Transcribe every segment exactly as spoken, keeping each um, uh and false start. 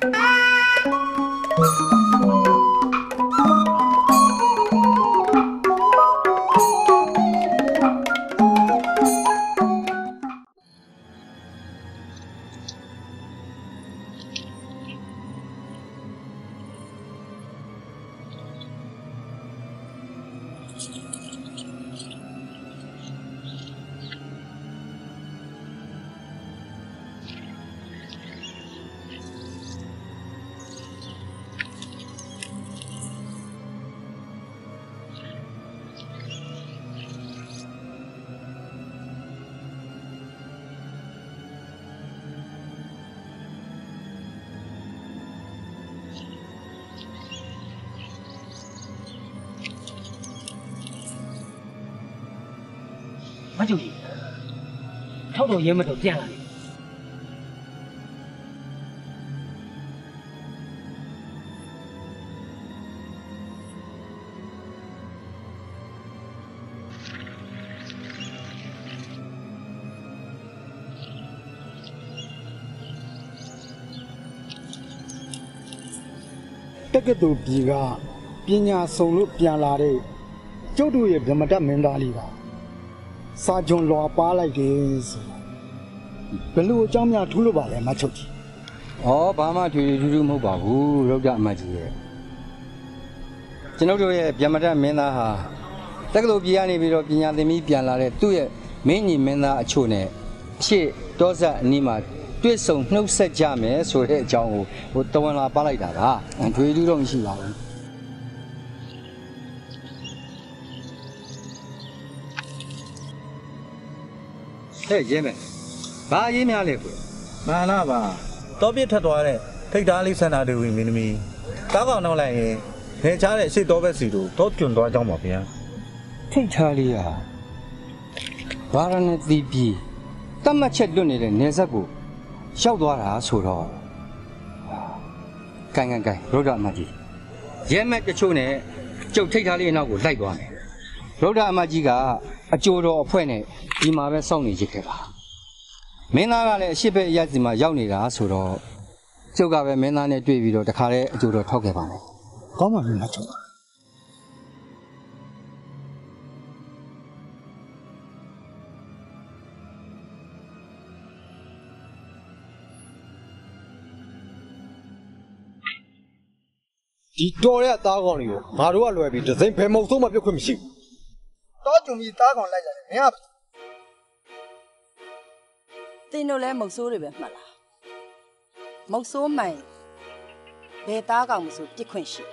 马九爷，超头爷们都见了。 这个都比个，比人收入变拉的，就都也这么这门道里吧。 沙江老巴来的是，本路江面土路巴来嘛出去。 哦，爸妈推推推冇把ဘူးလောက်ကြအမှတ်ကြီးရဲ့ကျွန်တော်တို့ရဲ့ဗျမတမင်းသားဟာတက္ကသိုလ်ပြည်ကနေပြီးတော့ပညာသင်ပြီးပြန်လာတဲ့သူ့ရဲ့မင်းညီမင်းသားအချို့နဲ့ရှေ့တောဆက်အနီးမှာတွေ့ဆုံနှုတ်ဆက်ကြမယ်ဆိုတဲ့အကြောင်းကိုဟိုတဝန်လာပါလိုက်တာပါထွေထူးတော့မရှိပါဘူး ဟဲ့ရဲမယ်ဘာရေးများလဲကွမှန်လားပါတော့ပြစ်ထက်သွားတဲ့ထိတ်သားလေးစန္ဒာတွေဝင်မင်းသမီးကားကောင်နောက်လိုက်ရင်နေချားတဲ့အရှိတော်ဘက်စီတို့တော့ကျွန်းသွားကြောင်းပါဗျာထိတ်သားလေးဟာဘာရနဲ့တီးပြီးတတ်မှတ်ချက်လွတ်နေတဲ့နေဆက်ကိုရှောက်သွားတာဆိုတော့ကန်ကန်ကန်ရုဒ္ဓအမကြီးရဲမဲ့တချို့နဲ့ကျုပ်ထိတ်သားလေးအနောက်ကိုလိုက်သွားမယ်ရုဒ္ဓအမကြီးကအကျိုးတော်အဖွဲ့နဲ့ ဒီမှာပဲစောင့်နေကြခဲ့ပါမင်းသားကလည်းအရှိဘက်အရက်စီမှာရောက်နေတာဆိုတော့ကျုပ်ကပဲမင်းသားနဲ့တွေ့ပြီးတော့တခါတည်းအကျိုးတော်ထောက်ခဲ့ပါမယ်ကောင်းပါပြီမချုံဒီတော်ရဲ့သားကောင်တွေကိုငါတို့ကလွယ်ပြီးဒဇိန်ဖယ်မုံဆုံးမှပြုတ်ခွင့်မရှိဘူးတော့ကြုံပြီးသားကောင်လိုက်ကြတယ်မင်းကတင်းတို့လည်းမုတ်ဆိုးတွေပဲမှတ်လားမုတ်ဆိုးမှန်ဘယ်သားကောင်မဆိုပြစ်ခွင့်ရှိ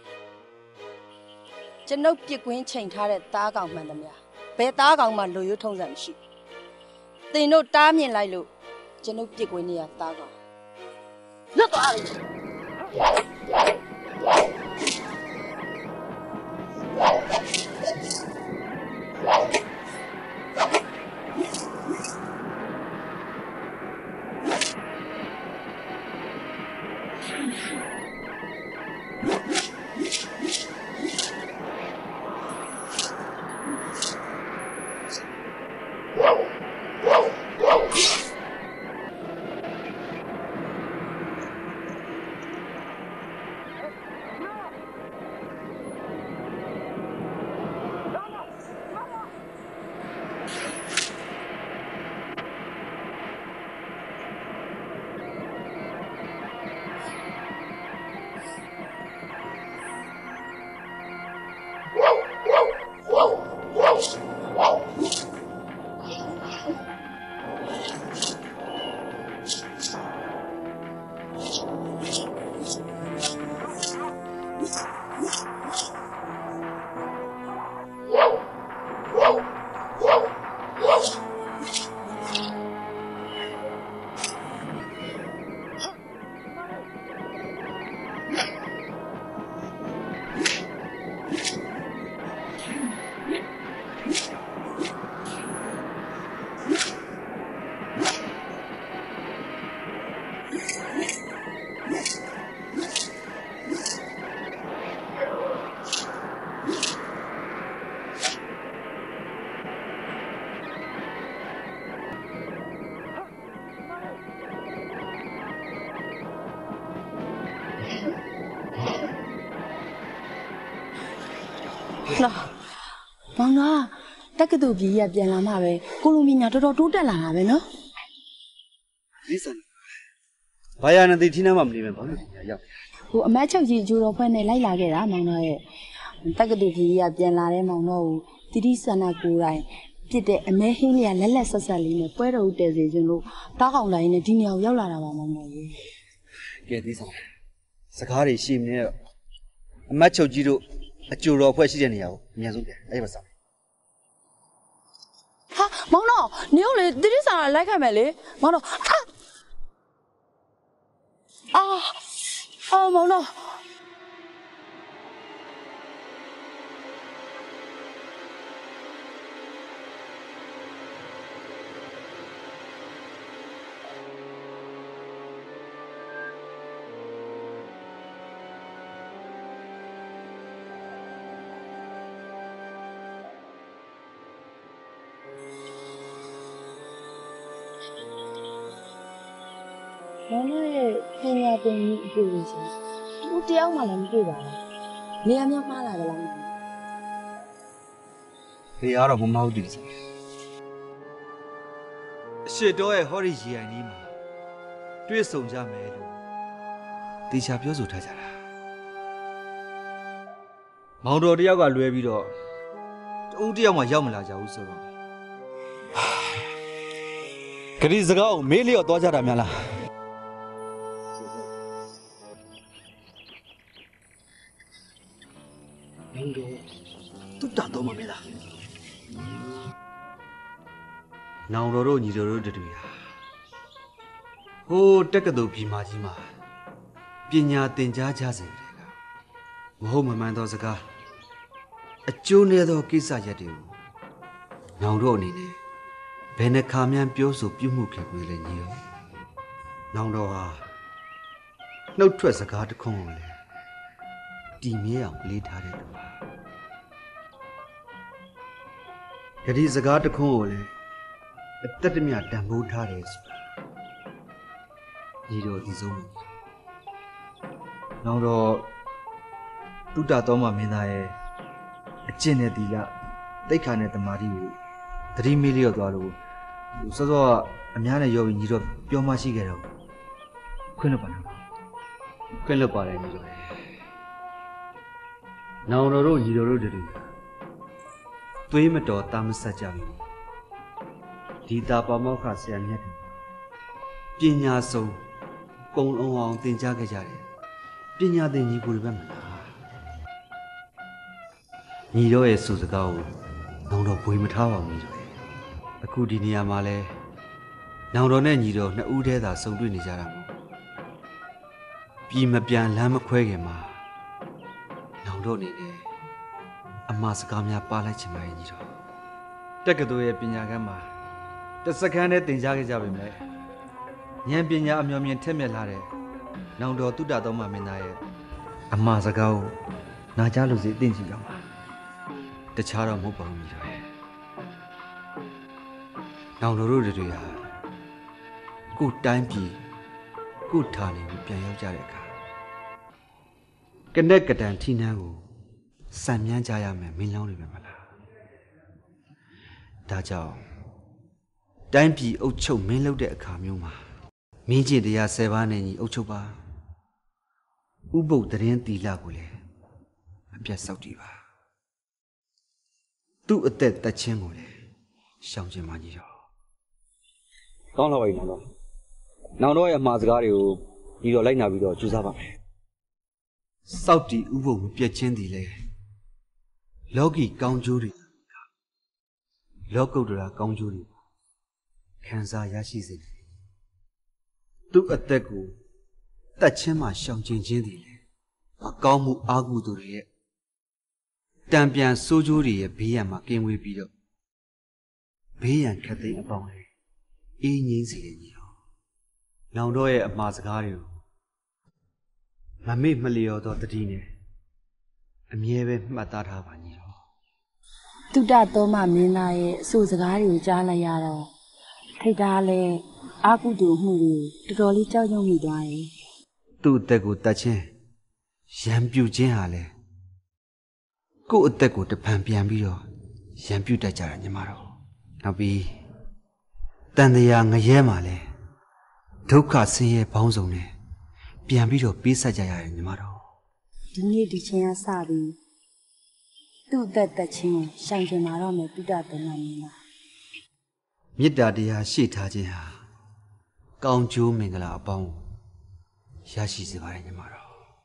ကျွန်ုပ်ပြစ်ကွင်းချိန်ထားတဲ့သားကောင်မှန်သမျှဘယ်သားကောင်မှလူရွထုံးစံမရှိတင်းတို့တားမြင်လိုက်လို့ကျွန်ုပ်ပြစ်ကွင်းနေရသားကောင်လွတ်သွားပြီနော်မောင်တော့တက္ကသိုလ်ကြီးရပြန်လာမှပဲကိုလိုမီညာတော်တော်တိုးတက်လာတာပဲနော်ဒီစံဘာယာနဲ့တီထီနာမှမနေပဲဘာလို့ညာရောက်ဟိုအမတ်ချုပ်ကြီးဂျိုတော်ဖွဲ့နဲ့လိုက်လာခဲ့တာမောင်တော့ရဲ့တက္ကသိုလ်ကြီးရပြန်လာတဲ့မောင်တော့ကိုတိတိဆန္ဒကိုယ်တိုင်ပြစ်တဲ့အမဲဟင်းလေးကလက်လက်ဆက်ဆက်လေးနဲ့ပွဲတော်ဦးတည်စေခြင်းလို့တားကောင်လိုက်နဲ့ဒီနေရာကိုရောက်လာတာပါမောင်တော့ရေကဲဒီစံစကားတွေရှိနေတော့အမတ်ချုပ်ကြီးတို့အကျိုးတော်ဖွဲ့ရှိတဲ့နေရာကိုအမြန်ဆုံးပြန်အဲ့ဒီမှာစောင့်ဟာမောင်တော့နေဦးလေတိတိဆန္ဒလိုက်ခဲ့မယ်လေမောင်တော့အာအာအာမောင်တော့မောင်ရဲ့ပညာသင်ကြီးအကျိုးရှိသူတယောက်မှလည်းမတွေ့ပါဘူးနေရာများမှားလာကြလားမသိဘူးဖေအားတော့မမဟုတ်တည်စမ်းအရှိတော်ရဲ့ဟော်ရီဂျီအိုင်နီးမှာတွေ့ဆုံကြမယ်လို့တေချာပြောဆိုထားကြတာမောင်တော်တယောက်ကလွဲပြီးတော့တူတယောက်မှရောက်မလာကြဘူးဆိုတော့ဂရီစကားကိုမေးလျော့သွားကြတာများလားမင်းတို့တူတာတော့မမေးလားနောင်တော်တို့ညီတော်တို့တူဟာဟိုးတက္ကသိုလ်ပြည်မကြီးမှာပညာသင်ကြားကြစဉ်တွေကမဟုတ်မမှန်သောစကားအကျိုးနည်းသောကိစ္စရပ်တွေကိုနောင်တို့အနေနဲ့ဘယ်နှခါမှပြောဆိုပြုမှုခဲ့ပြီလဲညီတော်နောင်တော်ဟာနှုတ်ထွက်စကားတစ်ခုကိုလည်းတီမြဲအောင်လေးထားတဲ့သူပါဂရီစကားတစ်ခုကိုလည်းအသက်တမျှတန်ဖိုးထားတယ်ဆိုတာညီတော်ဒီဆုံးနောက်တော့တုတ္တတော်မမင်းသားရဲ့အကျင့်နဲ့သီလတိတ်ခါနဲ့တမာတိကိုသတိမေးလျော့သွားလို့စောစောအများနဲ့ရောပြီးညီတော်ပြောမှရှိခဲ့တော့ခွင့်လွတ်ပါလားခွင့်လွတ်ပါတယ်ညီတော်ရဲ့နောင်တော်တို့ညီတော်တို့တူသွေးမတော်တာမဆက်ကြဘူးဒီတာပါမောက္ခဆရာမြတ်တို့ပညာဆုံးကုံလုံးအောင်သင်ကြားခဲ့ကြတယ်ပညာသင်ညီကိုတွေပဲမလားညီတော်ရဲ့ဆိုစကားကိုနောင်တော်ဘွေမထားပါဘူးညီတော်ရဲ့အခုဒီနေရာမှာလဲနောင်တော်နဲ့ညီတော်နှစ်ဦးတည်းသာဆုံတွေ့နေကြတာမို့ပြည်မပြန်လမ်းမခွဲခင်မှာနောင်တော်အနေနဲ့အမှားစကားများပါလိုက်ချင်ပါရဲ့ညီတော်တက္ကသိုလ်ရဲ့ပညာခန်းမှာတစ်စက္ကန့်နဲ့သင်ကြားခဲ့ကြပါမယ်ဉာဏ်ပညာအမျှော်မြင်ထက်မြက်လာတဲ့နောင်တော်တုတ္တတော်မမင်းသားရဲ့အမှားစကားကိုနာကြားလို့စိတ်သိမ့်ကြည့်ကြပါတခြားတော့မဟုတ်ပါဘူးညီတော်ရဲ့နောင်တော်တို့တွေဟာကိုယ်တိုင်းပြည်ကိုယ်ဌာနေကိုပြန်ရောက်ကြတဲ့အခါကနဲ့ကတန်ထီနှန်းကိုစံမြန်းကြရမယ်မင်းလောင်းတွေပဲမလားဒါကြောင့်တိုင်းပြည်အုပ်ချုပ်မင်းလုပ်တဲ့အခါမျိုးမှာမင်းကျင့်တရားဆယ်ပါးနဲ့ညီအုပ်ချုပ်ပါဥပုပ်တရင်တီလာကိုလည်းအပြတ်စောက်ကြည့်ပါသူ့အသက်တက်ချင်းကိုလည်းရှောင်ကျင်ပါညီတော်ကောင်းလာပါပြီနောင်တော်နောင်တော်ရဲ့အမှားစကားတွေကိုညီတော်လိုက်နာပြီးတော့ကြိုးစားပါမယ်စောက်တီဥပုပ်မပြတ်ချင်းတည်လေလောကီကောင်းကျိုးတွေလောကုတ္တရာကောင်းကျိုးတွေခံစားရရှိစေတယ်သူ့အသက်ကိုတတ်ချင်းမှရှောင်ကျင်ခြင်းတည်လေအကောင်းမှုအာဟုသူတွေရဲ့တံပြန်စိုးကျိုးတွေရဲ့ဘေးရန်မှာကင်းဝေးပြီးတော့ဘေးရန်ခတ်သိမ်းအပေါင်းလေအေးငြိမ်းစေတယ်ညီတော်နောင်တော်ရဲ့အမှားစကားတွေကိုမမေ့မလျော်သောတတိနဲ့အမြဲပဲမှတ်သားထားပါညီတော်တုတ္တတော်မမင်းသားရဲ့အဆိုစကားတွေကိုကြားလိုက်ရတော့ထိတ်သားလဲအာကုတူမှုတွေတော်တော်လေးကြောက်ရွံ့မိသွားတယ်သူ့အသက်ကိုတတ်ချင်းရံပြူခြင်းဟာလဲကိုယ့်အသက်ကိုတပံပြန်ပြီးတော့ရံပြုတ်တတ်ကြတာညီမတို့နောက်ပြီးတန်တရားငရဲမှာလဲဒုက္ခဆင်းရဲပေါင်းစုံနဲ့ပြန်ပြီးတော့ပေးဆက်ကြရတယ်ညီမတို့ဒီနေ့ဒီချင်းကစပြီးသူ့အသက်သက်ချင်းကိုရှောင်ကျင်လာတော့မယ်တုဒ္ဒသမမင်းလားမေတ္တာတရားရှေ့ထားခြင်းဟာကောင်းကျိုးမင်္ဂလာအပေါင်းရရှိစေပါတယ်ညီမတို့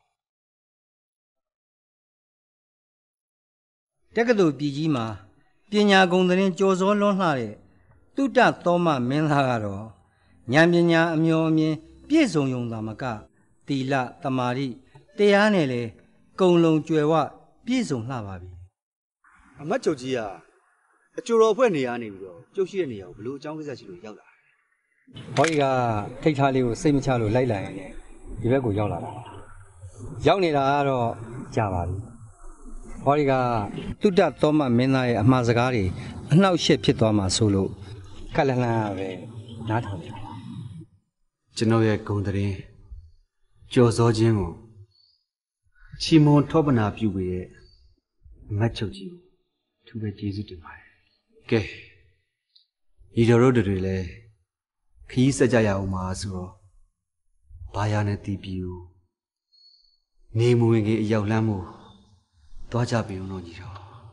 တက္ကသိုလ်ပြည်ကြီးမှာပညာဂုဏ်သတင်းကြော်စောလွန်းလှတဲ့တုဒ္ဒသောမမင်းသားကတော့ဉာဏ်ပညာအမျှော်အမြင်ပြည့်စုံုံသာမကသီလသမာဓိတရားနဲ့လေကုံလုံးကြွယ်ဝပြည့်စုံလှပါပြီအမတ်ချုပ်ကြီးကအကျိုးတော်အဖွဲ့နေရာနေပြီးတော့ကျုပ်ရှိတဲ့နေရာကိုဘလို့အကြောင်းကိစ္စရှိလို့ရောက်လာတယ်ဟောဒီကထိတ်ထားလေးကိုစိတ်မချလို့လိုက်လာရင်ဒီဘက်ကိုရောက်လာတာရောက်နေတာကတော့ကြာပါပြီဟောဒီကတုဒ္ဒသောမမင်းသားရဲ့အမှားစကားတွေအနှောက်အယှက်ဖြစ်သွားမှာဆိုလို့ကလလန်းပဲနားထောင်တယ်ကျွန်တော်ရဲ့ဂုဏ်သတင်းကြော်စောခြင်းကိုချီးမွမ်းထောပနာပြုပေးတဲ့အမတ်ချုပ်ကြီးကိုထူးပဲကျေးဇူးတင်ပါတယ်ကဲညီတော်တို့တွေလည်းခရီးဆက်ကြရအောင်ပါဆိုတော့ဘာယာနဲ့တီးပြီးနေမဝင်ကြီးအရောက်လမ်းမှုသွားကြပြီဦးတို့ညီတော်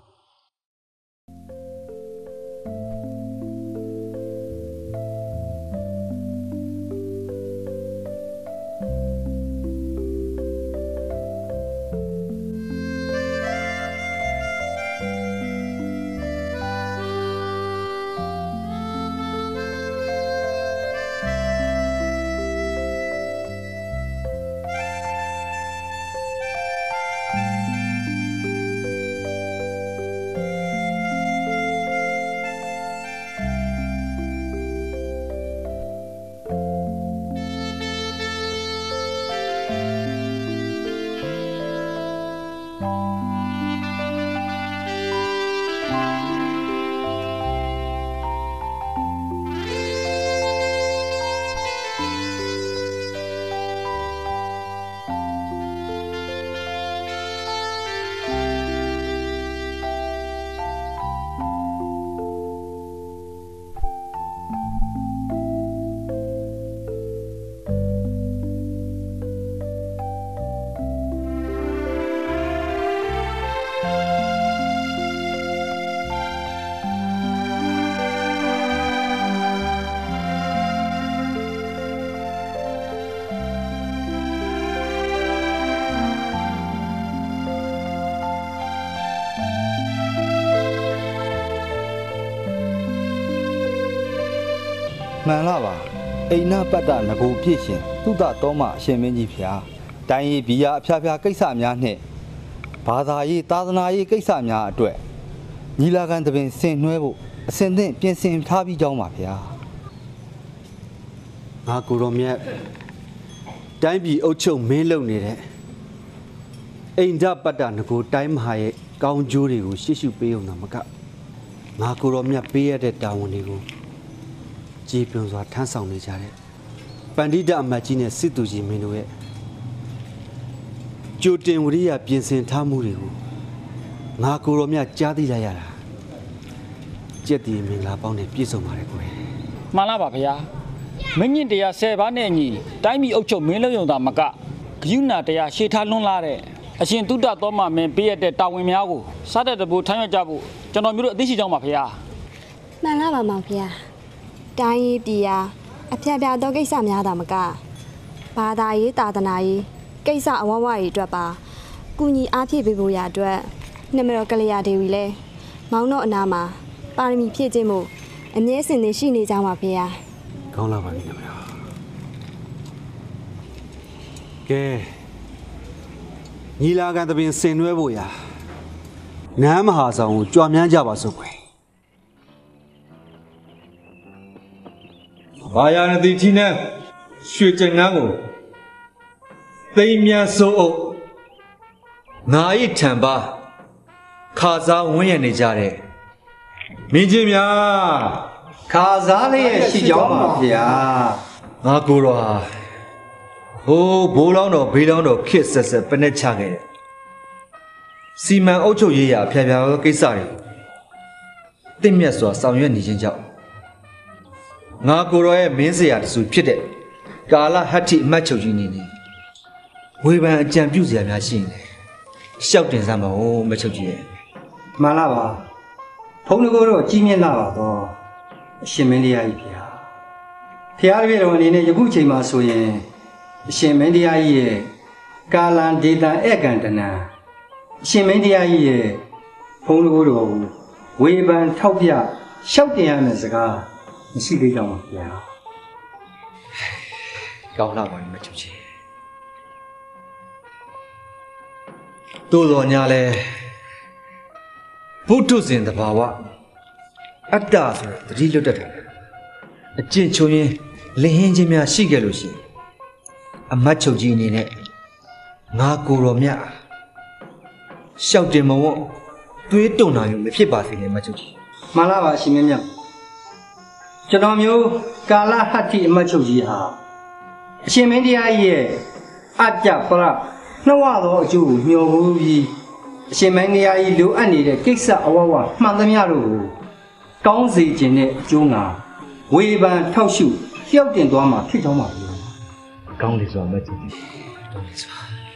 မှန်လားပါအိမ်နာပတ်တာငကိုပြည့်ရှင်သုဒ္ဓတော်မအရှင်မင်းကြီးဖျားတိုင်းရေးဘီယာအဖျားဖျားကိစ္စများနှင့်ဘာသာရေးသာသနာရေးကိစ္စများအတွက်ညီလာခံတပင်ဆင်နွှဲဖို့အစဉ်သင့်ပြင်ဆင်ထားပြီးကြောင်းပါဗျာငါကိုတော်မြတ်တိုင်းပြည်အုပ်ချုပ်မင်းလုပ်နေတဲ့အိမ်ဓာပတ်တာငကိုတိုင်းမဟာရဲ့ကောင်းကျိုးတွေကိုရှေ့ရှုပေးအောင်တော့မကငါကိုတော်မြတ်ပေးရတဲ့တာဝန်တွေကိုကြည်ပြွန်စွာထမ်းဆောင်နေကြတဲ့ပန္တိတအမတ်ကြီးနဲ့စစ်သူကြီးမင်းတို့ရဲ့ကြိုတင်ဝရိယပြင်ဆင်ထားမှုတွေကိုငါကိုတော်မြတ်ကြားသိလိုက်ရတာကြက်တီမင်္ဂလာပေါင်းနဲ့ပြည့်စုံပါတယ်ကိုယ်မှန်လားပါဗျာမင်းညင်တရားဆယ်ပါးနဲ့အညီတိုင်းပြည်အုပ်ချုပ်မင်းလုံးယုံတာမကဂယုဏတရားရှေ့ထားလွန်းလာတဲ့အရှင်တုဒ္ဒသောမမင်းပေးရတဲ့တာဝန်များကိုစားတဲ့တဘူထမ်းရွက်ကြဖို့ကျွန်တော်မျိုးတို့အသိရှိကြောင်းပါဗျာမှန်လားပါမောင်ဗျာတိုင်းရေးပြည်ရာအဖျက်ဖျက်သောကိစ္စများတာမကဘာသာရေးသာသနာရေးကိစ္စအဝဝရေးအတွက်ပါကုညီအားဖြည့်ပေးဖို့ရအတွက်နှမတော်ကလျာဒေဝီလဲမောင်တို့အနာမှာပါရမီဖြည့်ခြင်းမှုအမြဲစင်နေရှိနေကြပါဖေဟာကောင်းလာပါပြီနှမတော်ကဲညီလာခံတပင်ဆင်နွှဲဖို့ရာနမ်းမဟာဆောင်ကိုကြွားမြန်းကြပါစို့ကွယ်ဘာယာနတိကြီးနဲ့ရွှေကျင်ငန်းကိုသိမ်းမြစိုးအုပ်ငါဤထံပါခါစားဝန်းရနေကြတဲ့မင်းကြီးများခါစားလေးရဲ့ရှိကြောင်းပါဗျာငါကိုယ်တော်ဟာဟိုးဘိုးလောင်းတော်ဘေးလောင်းတော်ခစ်ဆက်ဆက်ပနဲ့ချခဲ့တယ်စီမံအုပ်ချုပ်ရေးရာဖျားဖျားသောကိစ္စတွေတင့်မြတ်စွာဆောင်ရွက်နေခြင်းကြောင့်ငါကိုယ်တော်ရဲ့မင်းစရာတစုဖြစ်တဲ့ကာလဟတ္တိအမတ်ချုပ်ကြီးနေနေဝေဖန်အကြံပြုစရာများရှိနေတယ်ရှောက်တင်စမ်းပါဦးမချုပ်ကြီးရဲ့မှန်လားပါဖုန်းတကောတော့ကြီးမြင့်လာပါတော့အရှင်မင်းတရားကြီးဖေဟာဖျားတပည့်တော်အနေနဲ့ယခုချိန်မှာဆိုရင်အရှင်မင်းတရားကြီးရဲ့ကာလံဒေတံဧကံတနံအရှင်မင်းတရားကြီးရဲ့ဖုန်းတကောတော်ကိုဝေဖန်ထောက်ပြရှောက်တင်ရမယ့်စကားမရှိသေးကြောင်းပါဗျာကောင်းလာပါပြီမချုပ်ကြီးတိုးတော်ညာလဲဘုဒ္ဓဇင်တဘာဝအတ္တဆိုတဲ့တတိလွတ်တတ်တယ်အကျင့်ချုံရင်လင်းဟင်းခြင်းများရှိခဲ့လို့ရှိရင်အမတ်ချုပ်ကြီးအနေနဲ့ငါကိုယ်တော်မြတ်ရှောက်တင်မဝတ်သွေးတုံနာမျိုးမဖြစ်ပါစေနဲ့မချုပ်ကြီးမှန်လားပါရှင်မင်းမြတ်ကျွန်တော်မျိုးကာလဟတ္တိအမတ်ချုပ်ကြီးဟာအရှင်မင်းတရားကြီးရဲ့အကြပရနှဝသောအကျိုးကိုမျှော်မှုပြီးအရှင်မင်းတရားကြီးလိုအပ်နေတဲ့ကိစ္စအဝဝမှန်သမျှတို့ကိုကောင်းစေခြင်းနဲ့အကျိုးငါဝေဖန်ထောက်ရှုလျှောက်တင်သွားမှာဖြစ်ကြောင်းပါဗျာကောင်းလေစွာမချုပ်ကြီးကောင်းလေစွာ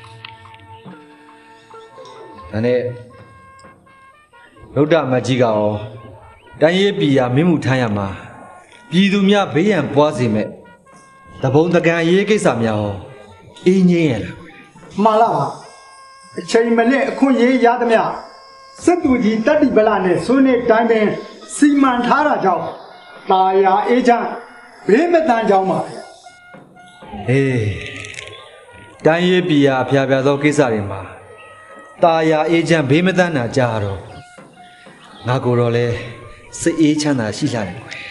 ဒါနဲ့ဗုဒ္ဓမကြီးကရောတိုင်းရေးပြည်ရာမင်းမှုထမ်းရမှာပြည်သူများဘေးရန်ပွားစေမဲ့တဘုံတကန်ရေးကိစ္စများဟောအင်းငင်းရလားမှန်လားပါအချိန်မနဲ့အခွင့်အရေးရသမျှစစ်သူကြီးတတ္တိပလနဲ့ဆွေးနွေးတိုင်းပင်စီမံထားတာကြောင့်တာယာအေးချမ်းဘေးမတန်ကြောင်းပါဗျာအေးတိုင်းရေးပြည်ရာဖျားဖျားသောကိစ္စတွေမှာတာယာအေးချမ်းဘေးမတန်းတာကြားတော့ငါကိုယ်တော်လဲစိတ်အေးချမ်းသာရှိလာတယ်ကွယ်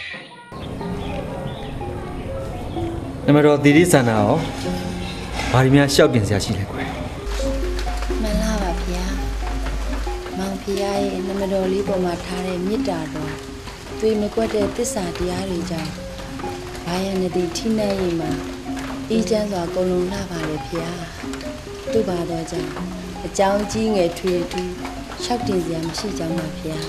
နမတော်သီရိစန္ဒာရောဘာဒီများရှောက်တင်စရာရှိလဲကွယ်မှန်လားပါဗျာမောင်ဖျားရဲ့နမတော်လေးပေါ်မှာထားတဲ့မေတ္တာတော်တွေ့မကွက်တဲ့သစ္စာတရားတွေကြောင့်ဘာယနတိထိနှက်ရင်မှာအေးချမ်းစွာကုန်လုံးလာပါလေဗျာသူ့ဘာတော့ကြောင့်အကြောင်းကြီးငယ်ထွေထူးလျှောက်တင်စရာမရှိကြောင်းပါဗျာ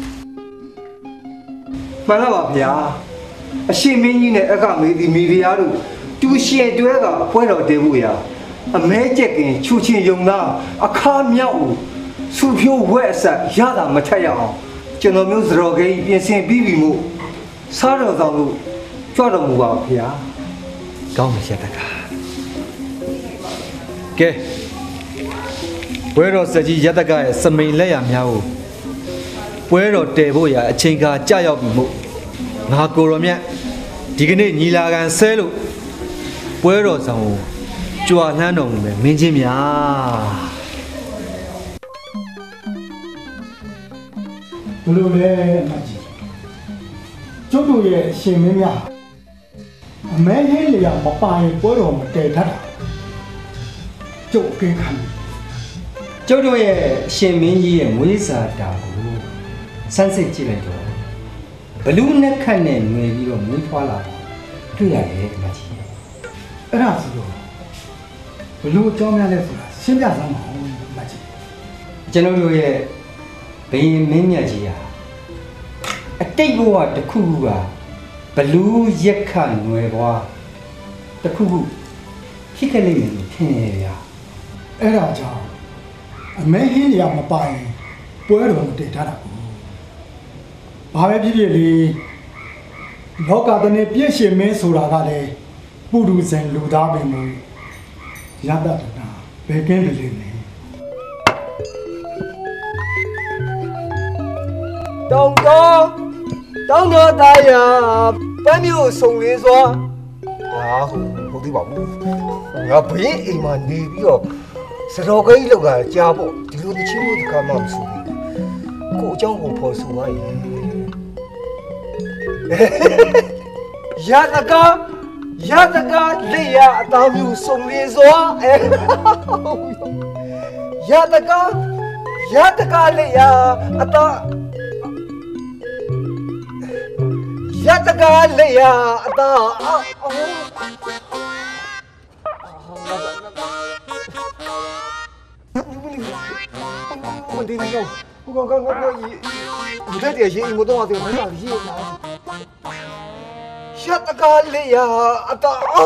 မှန်လားပါဗျာအရှင်မင်းကြီးနဲ့အကမေဒီမီဒီယာတို့တူရှင်တွဲကအဖွဲတော်တင်ဖို့ရာအမဲကျက်ကင်ချူချင်းယုံသားအခါမြောက်ကိုစူဖြိုးဝဲအဆက်ရတာမထက်ရအောင်ကျွန်တော်မျိုးစတော်ကိန်းပြင်ဆင်ပြီးပြီမို့စားတော်ဆောင်လို့ကြွတော်မူပါဗျာကောင်းပြီရတကကဲပွဲတော်စကြီးရတကရဲ့စမိန်လက်ရများကိုပွဲတော်တည်ဖို့ရာအချိန်ကာကြာရောက်ပြီမို့ငါကိုယ်တော်မြတ်ဒီကနေ့ညီလာခံဆဲလို့ပွဲတော်ဆောင်ကိုကြွာလှမ်းတော်မူမယ်မင်းချင်းများဘလို့လဲအမကြီးကျုပ်တို့ရဲ့အရှင်မင်းများအမဲဟင်းလျာမပိုင်ပွဲတော်မတည်တတ်တာကျုပ်အကဲခံကျုပ်တို့ရဲ့အရှင်မင်းကြီးရဲ့မွေးစာတာကိုစမ်းစစ်ကြည့်လိုက်တော့ဘလူးနဲ့ခတ်နဲ့ငွေပြီးတော့မွေးဖွာလာတာတွေ့ရတယ်ဒီမှာကြီးအဲ့ဒါဆိုတော့ဘလို့အကြောင်းများလဲဆိုတာရှင်းပြစမ်းပါဦးအမကြီးကျွန်တော်တို့ရဲ့ဘယင်မင်းမြတ်ကြီးဟာအတိတ်ဘဝတစ်ခုခုကဘလူးရက်ခတ်ငွေဘွားတစ်ခုခုဖြစ်ခဲ့လိမ့်မယ်လို့ထင်ရဗျာအဲ့ဒါကြောင့်အမဲဟင်းလျာမပိုင်ပွဲတော်မတည်တတ်တာကိုဘာပဲဖြစ်ဖြစ်လေလောကတည်းပြည့်ရှင်မင်းဆိုတာကလည်းပုရုဇဉ်လူသားပင်မို့ရတ္တတာဘယ်ကင်းတယ်လဲတောင်တော်တောင်တော်သားရပန်းမျိုးစုံလေးစွာဟာဟုတ်သေးပါဘူးငါဘေးအိမ်မှာနေပြီးတော့စတော်ကိန်းလောက်ကကြားပေါ့ဒီလိုတချင်းလို့တကားမှမဆိုဘူးကိုအเจ้าကိုဖော်ဆိုပါရဲ့ရတကားရတကားလက်ရအသားမျိုးစုံလေးစွာအဲရတကားရတကားလက်ရအသားရတကားလက်ရအသားအော်我对那个，我刚刚我我一不太点心，我懂啊，这个没啥意思。下大咖哩呀，阿达啊！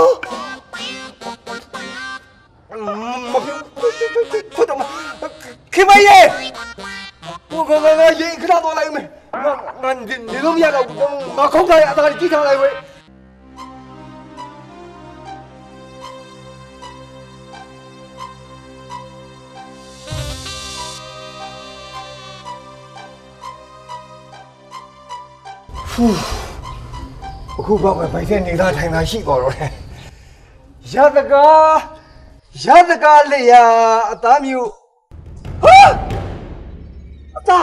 嗯，我这这这这怎么？开门耶！我我我我爷看到多来没？我我你你都没了，我我空开阿达你经常来喂。呼，အခုဘာပဲပိုက်တဲ့နေတာထိုင်တာရှိတော့တယ်ရတကားရတကားလေယာအသားမျိုးဟာအသား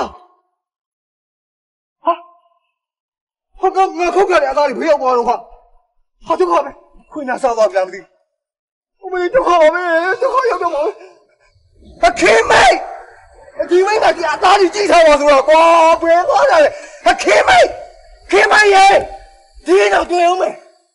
ဟာဟာကငါခုတ်ကြတဲ့အသားတွေဘေးရောက်သွားတော့ခါဟာဒုက္ခပဲခွေးနာစားသွားပြန်မသိဘူးအမေဒုက္ခပါပဲဒုက္ခရောက်တော့ပါပဲအခေမိတ်ဒီမိတ်ကဒီအသားတွေကြည့်ထားပါဆိုတော့ကွာဘယ်သွားတာလဲအခေမိတ်ခေမိုင်းရဲ့ဒီတော့တွေ့အောင်မယ်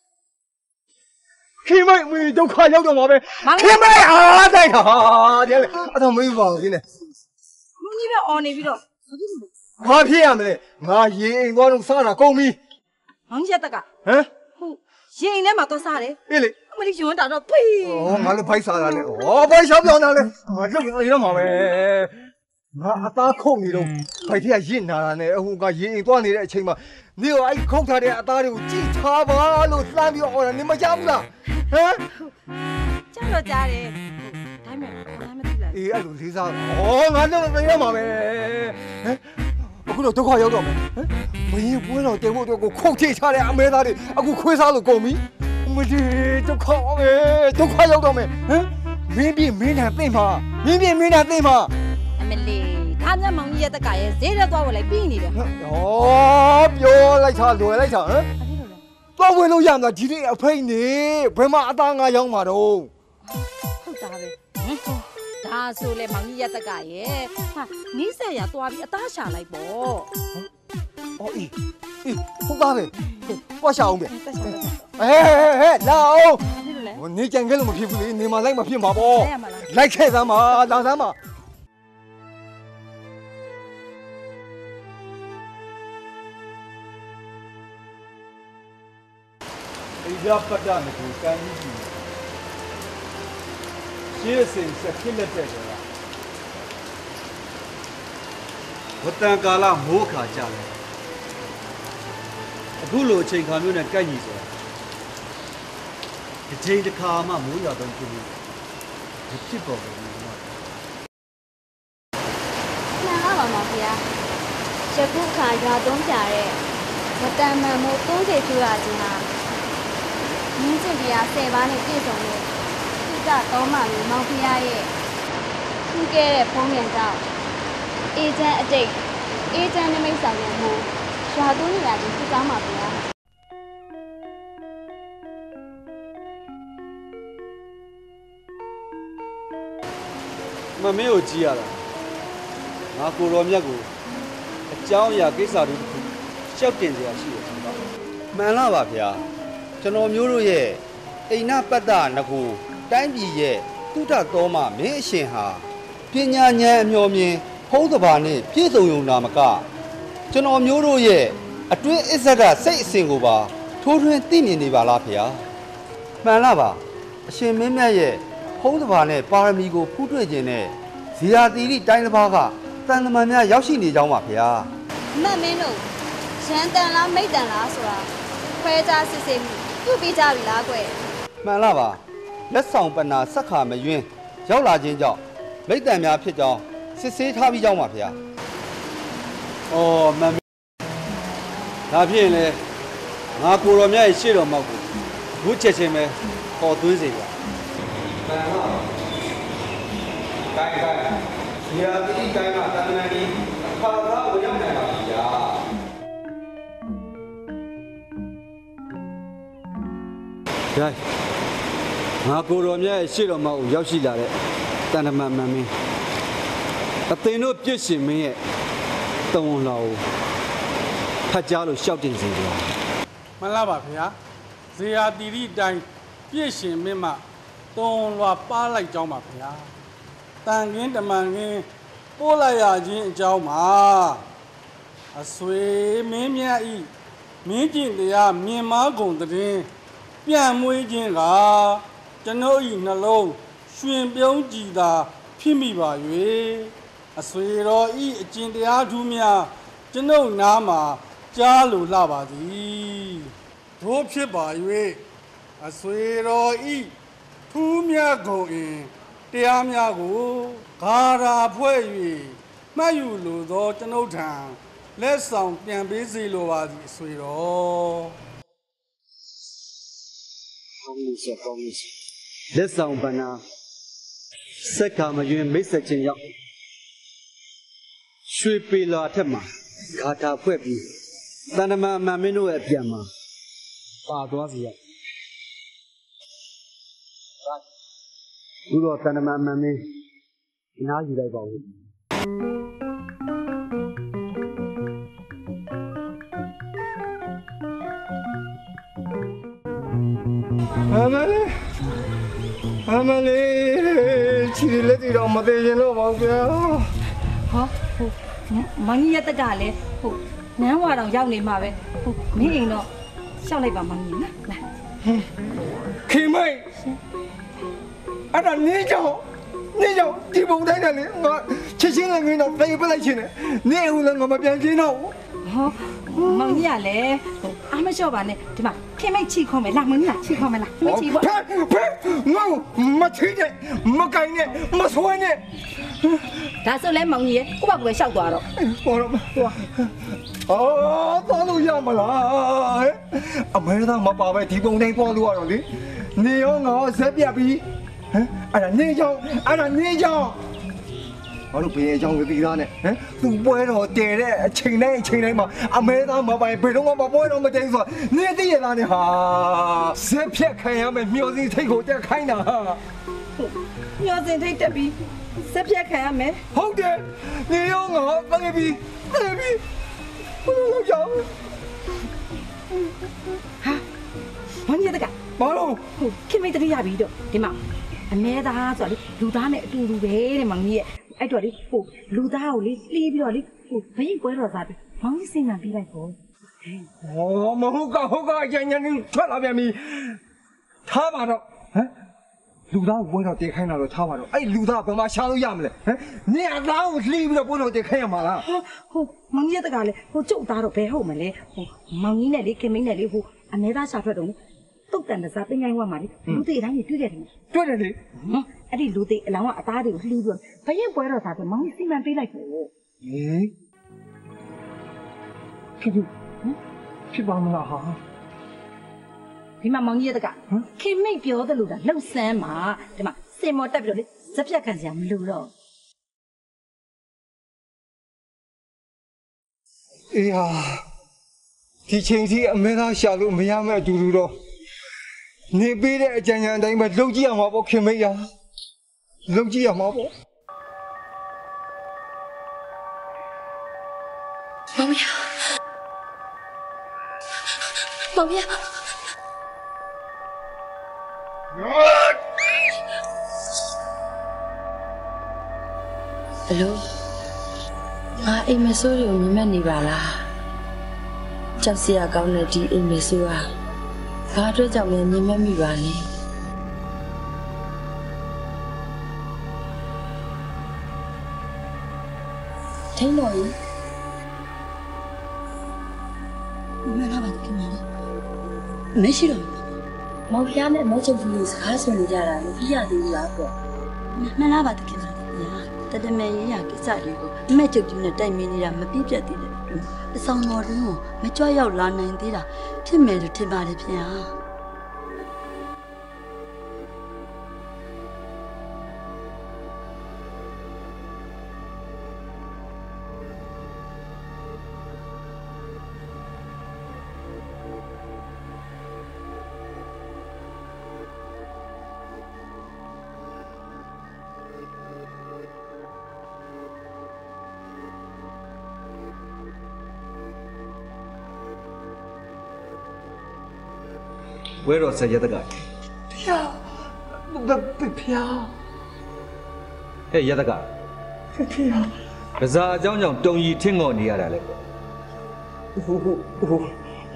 ခေမိုင်းမင်းဒုက္ခရောက်တော့မှာပဲခေမိုင်းအားတိုက်တာတဲ့လေအဲ့တော့မေးပါဦးဒီနဲ့မင်းကြီးပဲအော်နေပြီးတော့ဘာဖြစ်ရမလဲငါရေအိမ်သွားတော့စားတာကုန်ပြီမောင်ကြီးတက်ကဟမ်ဟုတ်ရေအိမ်ထဲမှာတော့စားတယ်အေးလေအမလေးရွှန်းတာတော့ဖိဩငါလည်းဖိုက်စားတာလေဩဖိုက်ရှောင်းပြောင်းတာလေငါလုပ်ရင်ရမှာပဲငါအသားခုတ်နေတော့ဖိုက်ထက်ရင့်နာတာနဲ့အခုကရေအိမ်သွားနေတဲ့အချိန်မှာနေရောအဲ့ခုတ်ထားတဲ့အသားတွေကိုကြည့်ထားပါလို့လှမ်းပြီးအော်တာနေမကြားဘူးလားဟမ်ကြားတော့ကြားတယ်ဒါမှမဟုတ်ဘာမှမသိလားအေးအဲ့လိုလေးစားဩငါတော့သိရမှာပဲဟမ်အခုတော့ဒုက္ခရောက်တော့မယ်ဟမ်ဘယင်ပွဲတော်တင်ဖို့အတွက်ကိုခုတ်ထိထားတဲ့အမဲသားတွေအခုခွေးစားလို့ကုန်ပြီမဒီဒုက္ခပဲဒုက္ခရောက်တော့မယ်ဟမ်မင်းပြင်းမင်းနဲ့သိမှာမင်းပြင်းမင်းနဲ့သိမှာအမလေးဒါမှမောင်ကြီးရဲ့တက်ကရဲ့ဈေးထဲသွားဝင်လိုက်ပြီးနေတယ်ဟောပြောလိုက်တာလွယ်လိုက်တာဟမ်သွားဝင်လို့ရမှာဒီနေ့အဖိတ်နေဘယ်မှာအသားငါရောက်မှာတော့ဟုတ်တာပဲဒါဆိုလေမောင်ကြီးရဲ့တက်ကရဲ့ဟာနီးစက်ရသွားပြီးအသားရှာလိုက်ပေါ့အော်အေးအေးဟုတ်ပါပဲသွားရှာအောင်ပဲဟဲ့ဟဲ့ဟဲ့လာအောင်နေကြံခဲ့လို့မဖြစ်ဘူးလေနေမှာလိုက်မဖြစ်မှာပေါ့လိုက်ခဲ့သမ်းပါလာသမ်းပါအိယာပဒနကိုကံကြီးကြီးရှေ့စိန်စခစ်လက်တဲ့ကဝတန်ကာလမိုးခါကြတယ်အခုလိုအချိန်ခါမျိုးနဲ့ကြိုက်ညီဆိုတာဒီချိန်တစ်ခါမှမိုးရွာတော့ဖြစ်ဘူးဒီဖြစ်ပေါ်တယ်မှန်လားပါမဗျာယခုခါရွာသုံးကြတဲ့ဝတန်မှန်မိုးသုံးစေဖြူရခြင်းဟာမြင်းကျင်တရားဆယ်ပါးနဲ့ပြည့်စုံတဲ့သုတတော်မှလူမောင်ဖျားရဲ့ထူးကဲတဲ့ဖုံးမြန်ကြောင့်အေဂျင့်အတိတ်အေဂျင့်နမိတ်ဆောင်ရမှုရွာသွင်းနေရခြင်းဖြစ်ကောင်းပါဗျာမမေကိုကြည့်ရတာငါကိုတော်မြတ်ကိုအကြောင်းအရာကိစ္စတွေတစ်ခုရှောက်တင်စရာရှိတယ်ဆိုတော့မှန်လားပါဗျာကျွန်တော်မျိုးတို့ရဲ့အိဏပတ္တနဂူတိုင်းပြည်ရဲ့သုဒ္ဓတော်မှမင်းအရှင်ဟာပညာဉာဏ်အမျှော်မြင်ဖုံးသဘာနဲ့ပြည့်စုံုံနာမကကျွန်တော်မျိုးတို့ရဲ့အတွင်းအစ္ဆဒစိတ်အစဉ်ကိုပါထိုးထွင်းသိမြင်နေပါလားဖေဟာမှန်လားပါအရှင်မင်းမြတ်ရဲ့ဖုံးသဘာနဲ့ပါရမီကိုဖူးတွေ့ခြင်းနဲ့ဇီယာတိရိတိုင်းတစ်ပါးကတန်တမန်များရောက်ရှိနေကြောင်းပါဖေဟာမတ်မင်းတို့ရန်တန်လားမိတ်တန်လားဆိုတာခွဲခြားစစ်စစ်မှုပြုတ်ပြီးကြပြီလားကွယ်မှန်လားပါလက်ဆောင်ပနာဆက်ခါမယွင်းရောက်လာခြင်းကြောင့်မိတ်တန်များဖြစ်ကြောင်းစစ်ဆေးထားပြီးကြောင်းပါဗျာ။အော်မမဒါဖြစ်ရင်လေငါကိုတော်မြတ်ရဲ့ရှေ့တော်မောက်ကိုဘုချက်ချင်းပဲပေါ်သွင်းစေပါ။မှန်ပါ။တိုင်းတိုင်းဒီဟာတိတိုင်းမှာတန်တန်ကြီးခါခါဝင်ရောက်နိုင်ပါဗျာ။ဒါငါကိုတော်မြတ်ရဲ့ရှေ့တော်မောက်ကိုရောက်ရှိလာတဲ့တန်တမန်မမင်းအသင်တို့ပြည့်ရှင်မင်းရဲ့တုံးလောဖတ်ကြားလို့ရှောက်တင်စေကြမှန်လားပါဗျာဇေယတိရိတိုင်းပြည့်ရှင်မင်းမှတုံးလွာပါလိုက်ကြောင်းပါဗျာတန်ခင်းတမန်ခင်းပို့လိုက်ရခြင်းအကြောင်းမှာအဆွေမင်းမြတ်ဤမင်းကျင့်တရားမြင်မာကုန်တဲ့ပြန်မွေးခြင်းကကျွန်ုပ်ဤနှလုံးရှင်ပြုံးကြည်သာဖြစ်မိပါ၍အဆွေတော်ဤအကျင့်တရားထူးများကျွန်ုပ်နားမှာကြားလိုလှပါသည်တို့ဖြစ်ပါ၍အဆွေတော်ဤထူးမြတ်ကုန်၏တရားများကိုဂါရာဖွဲ့၍မှတ်ယူလိုသောကျွန်ုပ်ထံလက်ဆောင်ပြန်ပေးစီလိုပါသည်အဆွေတော်ကောင်းပြီကောင်းပြီလက်ဆောင်ပနာစက်ကမယွင်မိတ်ဆက်ခြင်းရောက်ရွှေပေလာထက်မှာဂါထာဖွဲ့ပြီးတဏ္ဍမအမှန်မင်းတို့ရဲ့အပြန်မှာပါသွားစီရဘုရောတဏ္ဍမအမှန်မင်းနားယူလိုက်ပါဦးအမလေးအမလေးချီလက်တီတော့မသေးရင်တော့ပါဗျာဟောဟိုမင်ကြီးရတက်ကလည်းဟိုနန်းဝါတောင်ရောက်နေမှာပဲဟိုမင်းအိမ်တော့ရှောက်လိုက်ပါမင်ကြီးနော်လာခင်မိတ်အဲ့ဒါနေကြောင်နေကြောင်ဒီပုံတိုင်းနဲ့လေငါချက်ချင်းလည်းငင်းတော့ပြေးပလိုက်ချင်းနဲ့နေဦးလည်းငါမပြန်ချင်းတော့ဟောမင်ကြီးကလည်းဟိုအားမလျှော့ပါနဲ့ဒီမှာခင်မိတ်ချီခေါ်မယ်လာမင်ကြီးလာချီခေါ်မယ်လားခင်မိတ်ချီပေါ့ဖဲဖဲငါမချီနဲ့မကိုင်းနဲ့မဆွဲနဲ့ဒါဆိုလဲမောင်ကြီးရဲ့ကိုယ့်ဘက်ကိုပဲရှောက်သွားတော့ဟောတော့ဟောအော်တော်လို့ရမလားအမေသားမပါပဲဒီပုံတိုင်းပေါ်လို့ရတော့လေနေရောငါဇက်ပြပြီးဟမ်အဲ့ဒါနေကြောင်အဲ့ဒါနေကြောင်ဘာလို့ဘယ်အကြောင်းကိုသိသားနဲ့ဟမ်သူပွဲတော်တည်တဲ့အချိန်တိုင်းအချိန်တိုင်းမှာအမဲသားမပိုင်ဘယ်တော့မှမပွဲတော့မတည်ဆိုနေသိရသားနဲ့ဟာဇက်ဖြတ်ခံရမယ်မျောစင်းထိတ်ကိုတက်ခိုင်းတာဟာမျောစင်းထိတ်တက်ပြီးဇက်ဖြတ်ခံရမယ်ဟုတ်တယ်နေရောငါတကယ်ပြီးတကယ်ပြီးဘယ်လိုကြောင်ဟာမင်းရတကဘာလို့ဟိုခင်မိတ်တတိယပြီတော့ဒီမှာအမဲသားဆိုတော့လေလူသားနဲ့အတူတူပဲတဲ့မောင်ကြီးရဲ့အဲ့တော့လေဟိုလူသားကိုလေလှီးပြီးတော့လေဟိုဘိန်းပွဲတော်စားပြီးမောင်ကြီးစိတ်မှန်ပြီးလိုက်ပေါ့ဟောမဟုတ်ကဟုတ်ကအကျဉ်းချင်းထွက်လာပြန်ပြီထားပါတော့ဟမ်လူသားပွဲတော်တည်ခိုင်းတာတော့ထားပါတော့အဲ့လူသားဘယ်မှာရှာလို့ရမလဲဟမ်နင်အသားကိုလှီးပြီးတော့ပွဲတော်တည်ခိုင်းရမှာလားဟိုမောင်ကြီးတကလည်းဟိုကျုပ်သားတော့ဘယ်ဟုတ်မလဲဟိုမောင်ကြီးနဲ့လေခင်မိတ်နဲ့လေဟိုအမဲသားရှာထွက်တော့တုတ်တန်တစားပင်ငိုင်းဝါမှာလေလူသေးတိုင်းတွေ့ခဲ့တယ်တွေ့တယ်လေဟမ်အဲ့ဒီလူသေးအလောင်းကအသားတွေကိုလှီးပြီးတော့ဘရင်ပွဲတော်စားပြီးမောင်ကြီးစီမံပေးလိုက်ပေါ့ဟေးဖြစ်ဖြစ်ပါမလားဟာဒီမှာမောင်ကြီးတကခင်မိတ်ပြောတယ်လို့ဒါလှုပ်ဆန်းမှာဒီမှာစင်မော်တက်ပြီးတော့လေဇက်ဖြတ်ခံစရာမလိုတော့အေးဟာဒီချိန်ကြီးအမဲသားရှာလို့မရမဲ့အတူတူတော့နေပေးတဲ့အကြံဉာဏ်အတိုင်းပဲလှုပ်ကြည့်ရမှာပေါ့ခင်မိတ်ရလှုပ်ကြည့်ရမှာပေါ့မောင်ရမောင်ရဟယ်လိုငါအိမ်မဆိုးတွေကိုမြင်မဲ့နေပါလားကြောက်စရာကောင်းတဲ့ဒီအိမ်မဆိုးဟာဘာအတွက်ကြောင့်လဲမြင်မဲ့မိပါလဲထိန်းတော်ကြီးမလာပါခင်ဗျာမရှိတော့မောင်ဖျားနဲ့မောင်ချုပ်ကြီးကိုစကားဆွေးနွေးကြတာမပြရသေးဘူးလားပေါ့မလာပါခင်ဗျာတတမဲရရကိစ္စလေးကိုအမေချုပ်ကြီးနဲ့တိုင်မင်းနေတာမပြည့်ပြတ်သေးတယ်အဆောင်တော်တွင်ကိုမကြွရောက်လာနိုင်သေးတာဖြစ်မယ်လို့ထင်ပါတယ်ဗျာဝဲတော်ဆက်ရတကဖျားဘဖျားဟဲ့ရတကဖျားစားအကြောင်းကြောင့်တုံရီထင်းငေါ်နေရတာလေကွာဟိုဟိုဟို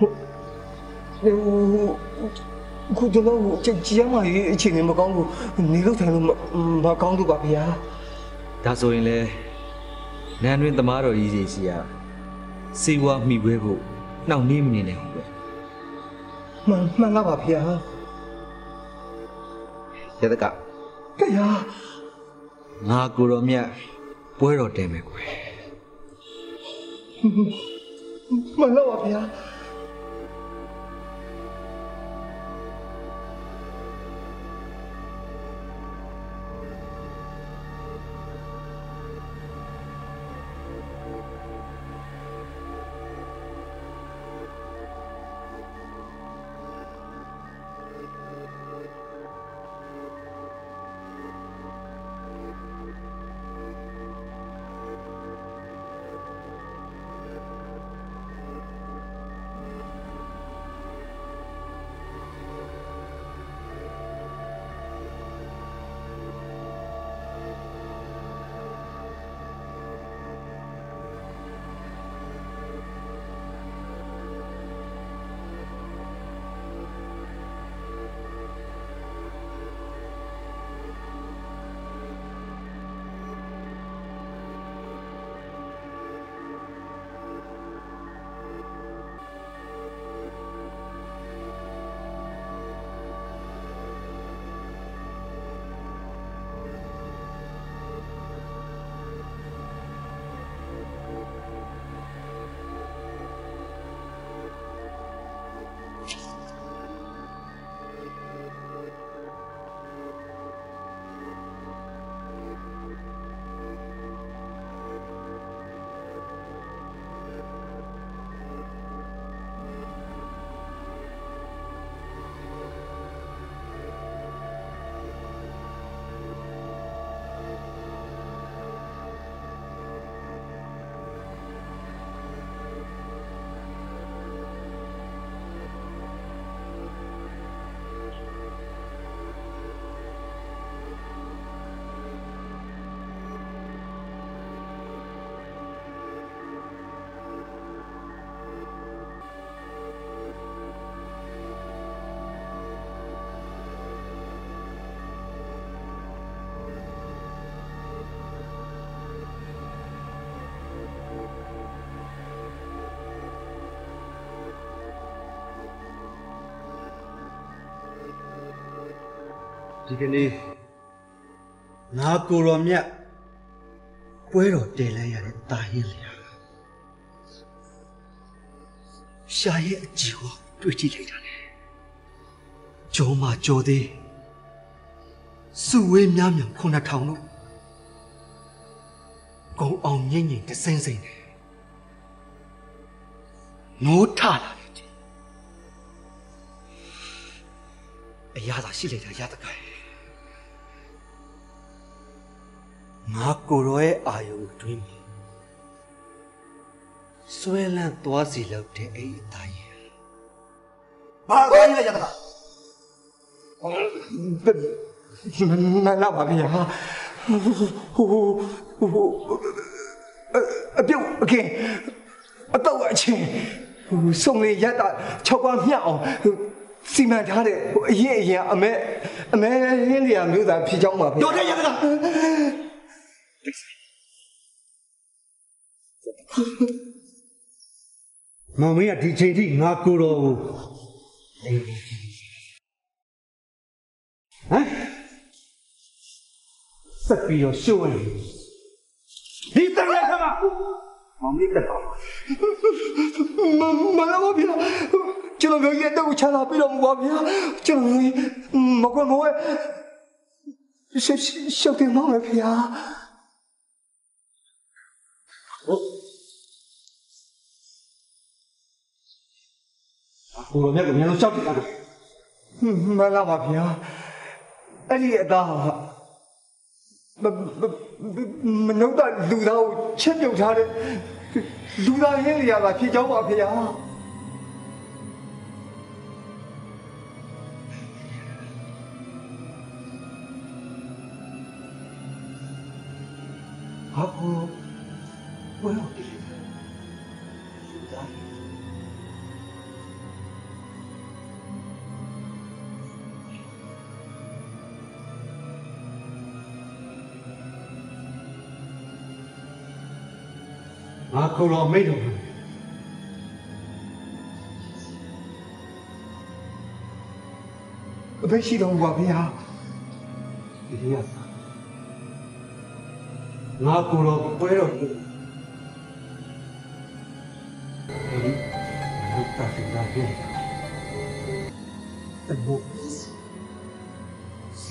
ခုတော့ကြည်ရမကြီးအချိန်နဲ့မကောင်းဘူးနေလို့ထိုင်လို့မကောင်းတော့ပါဗျာဒါဆိုရင်လေနန်းတွင်သမားတော်ကြီးကြီးစီကစေဝါမိပွဲဖို့နှောင့်နှေးမနေနဲ့ဟုတ်ပဲမှန်မှန်လားပါဗျာရတကဗျာငါကိုတော်မြတ်ပွဲတော်တဲမယ်ကွယ်မှန်လားပါဗျာဒီကနေ့ငါကိုတော်မြတ်ပွဲတော်တည်လဲရတဲ့တာရင်လျာရှာရဲ့အကြည့်ကိုတွေ့ကြည့်လိုက်တာလေကြောမှာကြောသေးစုဝေးများများခုနှစ်ထောင်လို့ကုံအောင်ငိမ့်ငိမ့်တစင်းစင်းနဲ့နိုးထလာတယ်အရာသာရှိလိုက်တာရတကယ်ငါကိုရောရဲ့အာယုံတွင်းမှာဆွဲလန်းသွားစီလောက်တဲ့အဲ့ဒီသားရင်ဘာကိုရရတကမလာပါဗျာဟိုဟိုအပြုတ်အကင်းအတော့အချင်းဟိုစုံလေးရက်တာ၆ပါးမြတ်အောင်စီမံထားတဲ့အရင်အရင်အမဲအမဲရင်းလျာမျိုးသားဖြစ်ကြောင်းပါဗျာတော်တယ်ရတကမောင်မင်းကဒီချိန်ထိငါကိုတော်ကိုဟမ်စက်ပြီးတော့ရှိုးနေဒီတရခမမောင်မင်းကတော့မမလာပါဗျာကျွန်တော်မျိုးရဲ့တော့ချလာပြီးတော့မပါဗျာကျွန်တော်မျိုးမကွမဝဲရှက်ရှက်တယ်မောင်ဗျာဟုတ်ကိုလိုမြတ်ကိုမြန်လို့ရှောက်တယ်လားမလာပါဗျာအဲ့ဒီအသားမနှုတ်တာလူသားကိုချက်ပြုတ်ထားတဲ့လူသားရင်းလျာပါဖြစ်ကြောင်းပါဗျာဟာကိုပွဲတော်တည်ငါကိုတော်မိတ်တော်အဖေရှိတော်မူပါဗျာဒီရငါကိုတော်ပွဲတော်ဒီဘုရားရှင်သာပြေတဘုစီ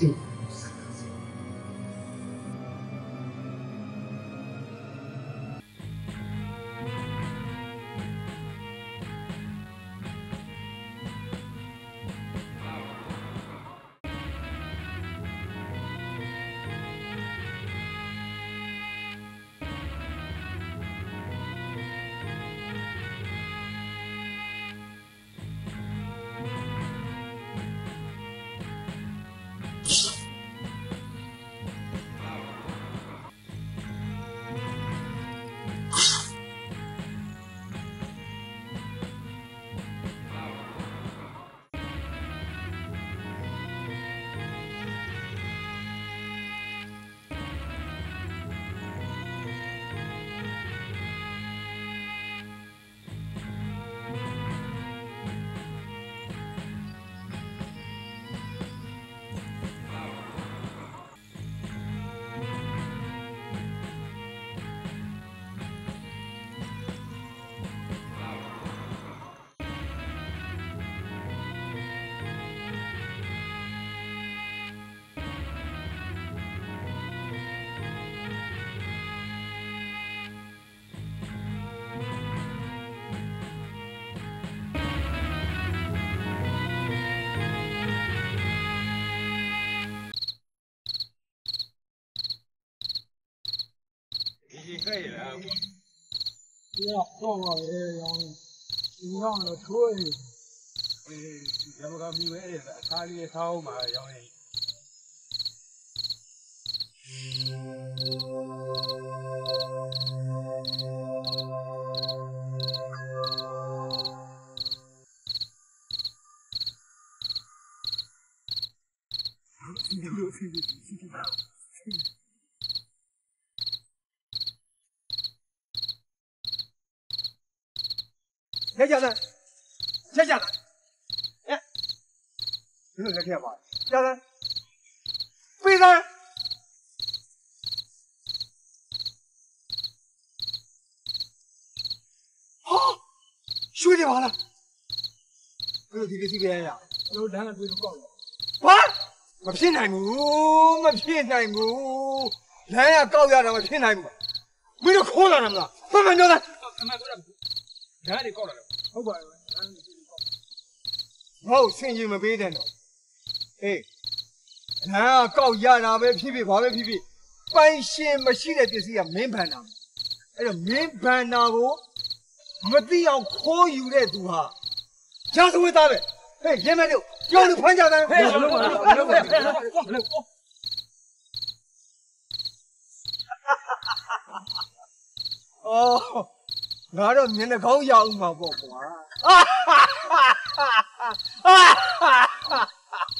可以了。呀，好嘛，哎，杨，你让我吹，哎，咱们个米味的，他里炒嘛，杨哎。谁家的？谁家的？哎，你说这天吧，家的，背单。好，兄弟完了，不是这个这边呀，有两个对头搞的。完，我骗他们，我骗他们，人家搞呀，我骗他们，没有可能的嘛，分分钟的。哪里搞的？好吧，好，生意没别的了。哎，那搞呀，那边皮皮，旁边皮皮，半仙没洗的就是呀，没办那，哎呀，没办那个，没得要可有的多哈。家是会打的，哎，也没有，要你潘家的。哎，来来来来来来，哦。俺这面的高腰嘛，不不啊！啊哈哈哈哈哈哈！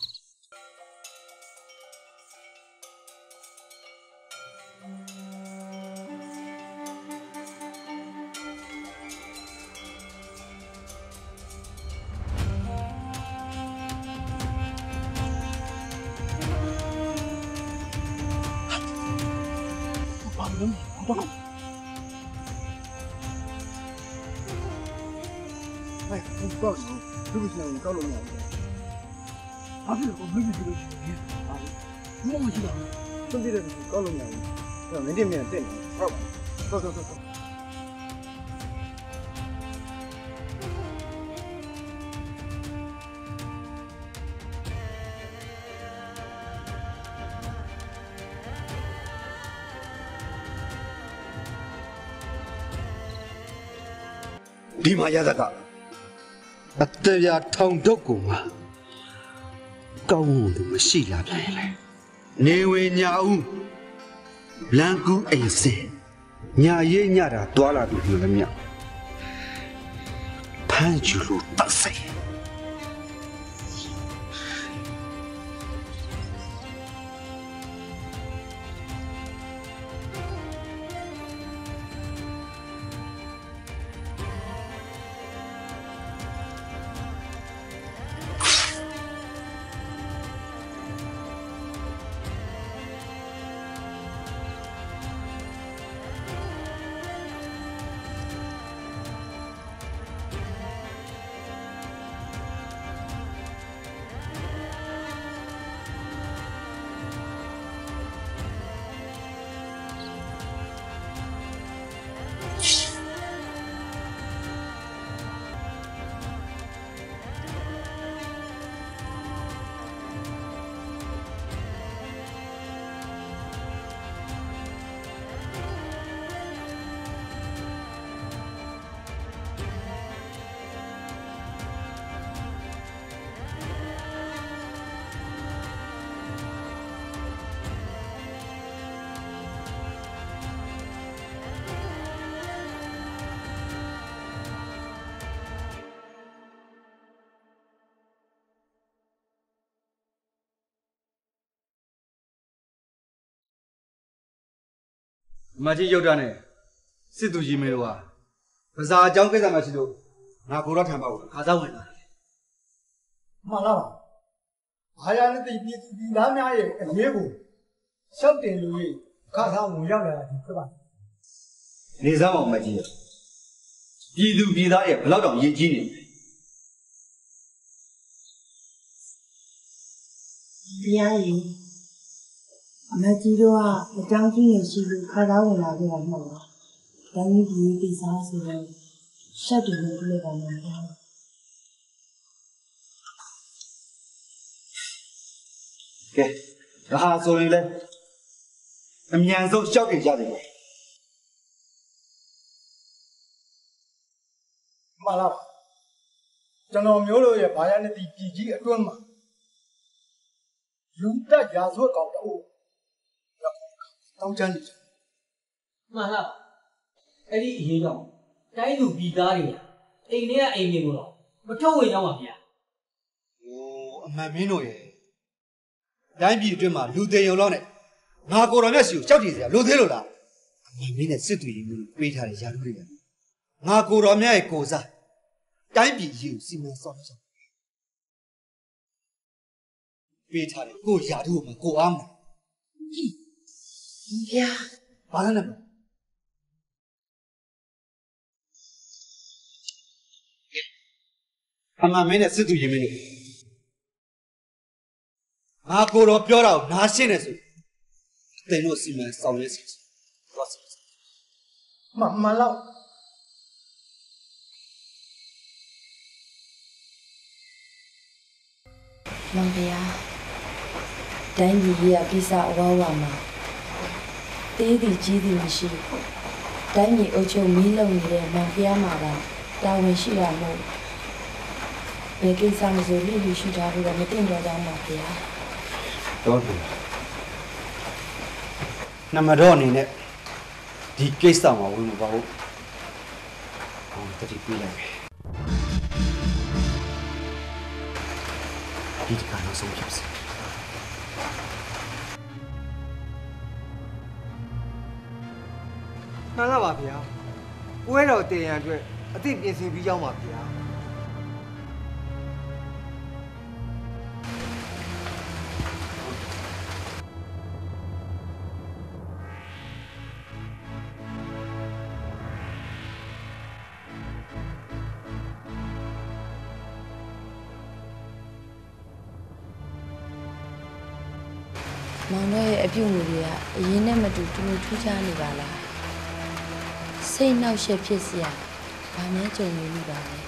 把人打到。哎，我告诉你，对不起，我告诉你，啊，不是，我没有这个钱啊，我不知道，兄弟的，告诉你，要明天明天你，好吧，走走走走。立马压在他。အတပြာထောင်တော့ကိုမှာကောင်းမှုလို့မရှိလာပြန်လေနေဝေညာဦးလန်ကူအိမ်စင်ညာရေးညတာတွာလာပြီလို့လည်းမြဖမ်းကျူလို့တတ်စိတ်မကြီးရုပ်တာနဲ့စစ်သူကြီးမင်းတို့ကဗဇာအကြောင်းကိစ္စမှရှိလို့ငါကိုတော့ထံပါဘူးခါစားဝင်လာတယ်မှန်လားဘာရနဲ့တည်ပြည်သူပြည်သားများရဲ့အရေးကိုရှောက်တင်လို့ခါစားဝင်ရောက်လာတာဖြစ်ပါတယ်နေစမ်းအောင်မကြီးရပြည်သူပြည်သားရဲ့ဘလောက်တောင်ရည်ကြီးနေတရားရင်အမကြီးတို့ကအကြောင်းကြီးနေရှိလို့ခါသားဝင်လာကြတာမဟုတ်လား။ဒါမျိုးဒီကိစ္စဆိုတော့ရှက်တယ်လို့ပြောတာမှန်တယ်။ကဲဒါဟာဆိုရင်လေအမြန်ဆုံးရှောက်ကြကြတယ်ပဲ။မှန်လား။ကျွန်တော်မျိုးလို့ရဲ့ဘာရနဲ့ဒီပြည်ကြီးအတွင်းမှာလူတက်ရာဇဝတ်ကောင်တို့တောင်းချမ်းနေတယ်မှန်လားအဲ့ဒီအရေးကြောင့်တိုင်းသူပြည်သားတွေအိမ်ထဲကအိမ်တွေကိုတော့မထုတ်ဝင်တော့ပါဗျာဟိုအမှန်မင်းတို့ရဲ့တိုင်းပြည်အတွင်းမှာလူသေးရုံလောက်နဲ့ငါကိုတော်မြတ်စီကိုကြောက်ကြည့်စရာလိုသေးလို့လားအမှန်မင်းနဲ့စစ်သူကြီးမျိုးပေးထားတဲ့ယာတို့တွေကငါကိုတော်မြတ်ရဲ့ကိုစားတိုင်းပြည်ကြီးကိုစီမံဆောင်ဆောင်ပေးထားတယ်ကိုယာတို့မှာကိုအားမဗျာဘာလဲအမှန်မင်းနဲ့စစ်သူရင်မင်းတို့ငါကိုတော့ပြောတာကိုနားရှင်းနေဆိုအသိလို့စီမံဆောင်ရဲစီသွားစီမမလောက်မောင်ဗျာတိုင်းပြည်ကြီးကကိစ္စအဝဝမှာတေးသည်ကြီးသည်မရှိတိုင်းပြည်အုပ်ချုပ်မီးလုံးနေတဲ့မောင်ဖျားမှာကတာဝန်ရှိရမို့ဘယ်ကိစ္စမဆိုလိလိရှိတာလို့မသိကြကြမှာဗျာတော့တယ်နမတော်အနေနဲ့ဒီကိစ္စမှာဝင်မပါဘူးအောင်တတိပြလိုက်မယ်ဒီကနေ့ဆုံးဖြတ်စမှန်လားပါဗျာပွဲတော်တည်ရန်အတွက်အသိပြင်ဆင်ပြီးကြောင်းပါဗျာမောင်တို့ရဲ့အပြုအမူတွေကအရင်နဲ့မတူတူထူးခြားနေပါလားစိတ်နှောက်ယှက်ဖြစ်စရာဘာမှကြုံနေလို့ပါလဲ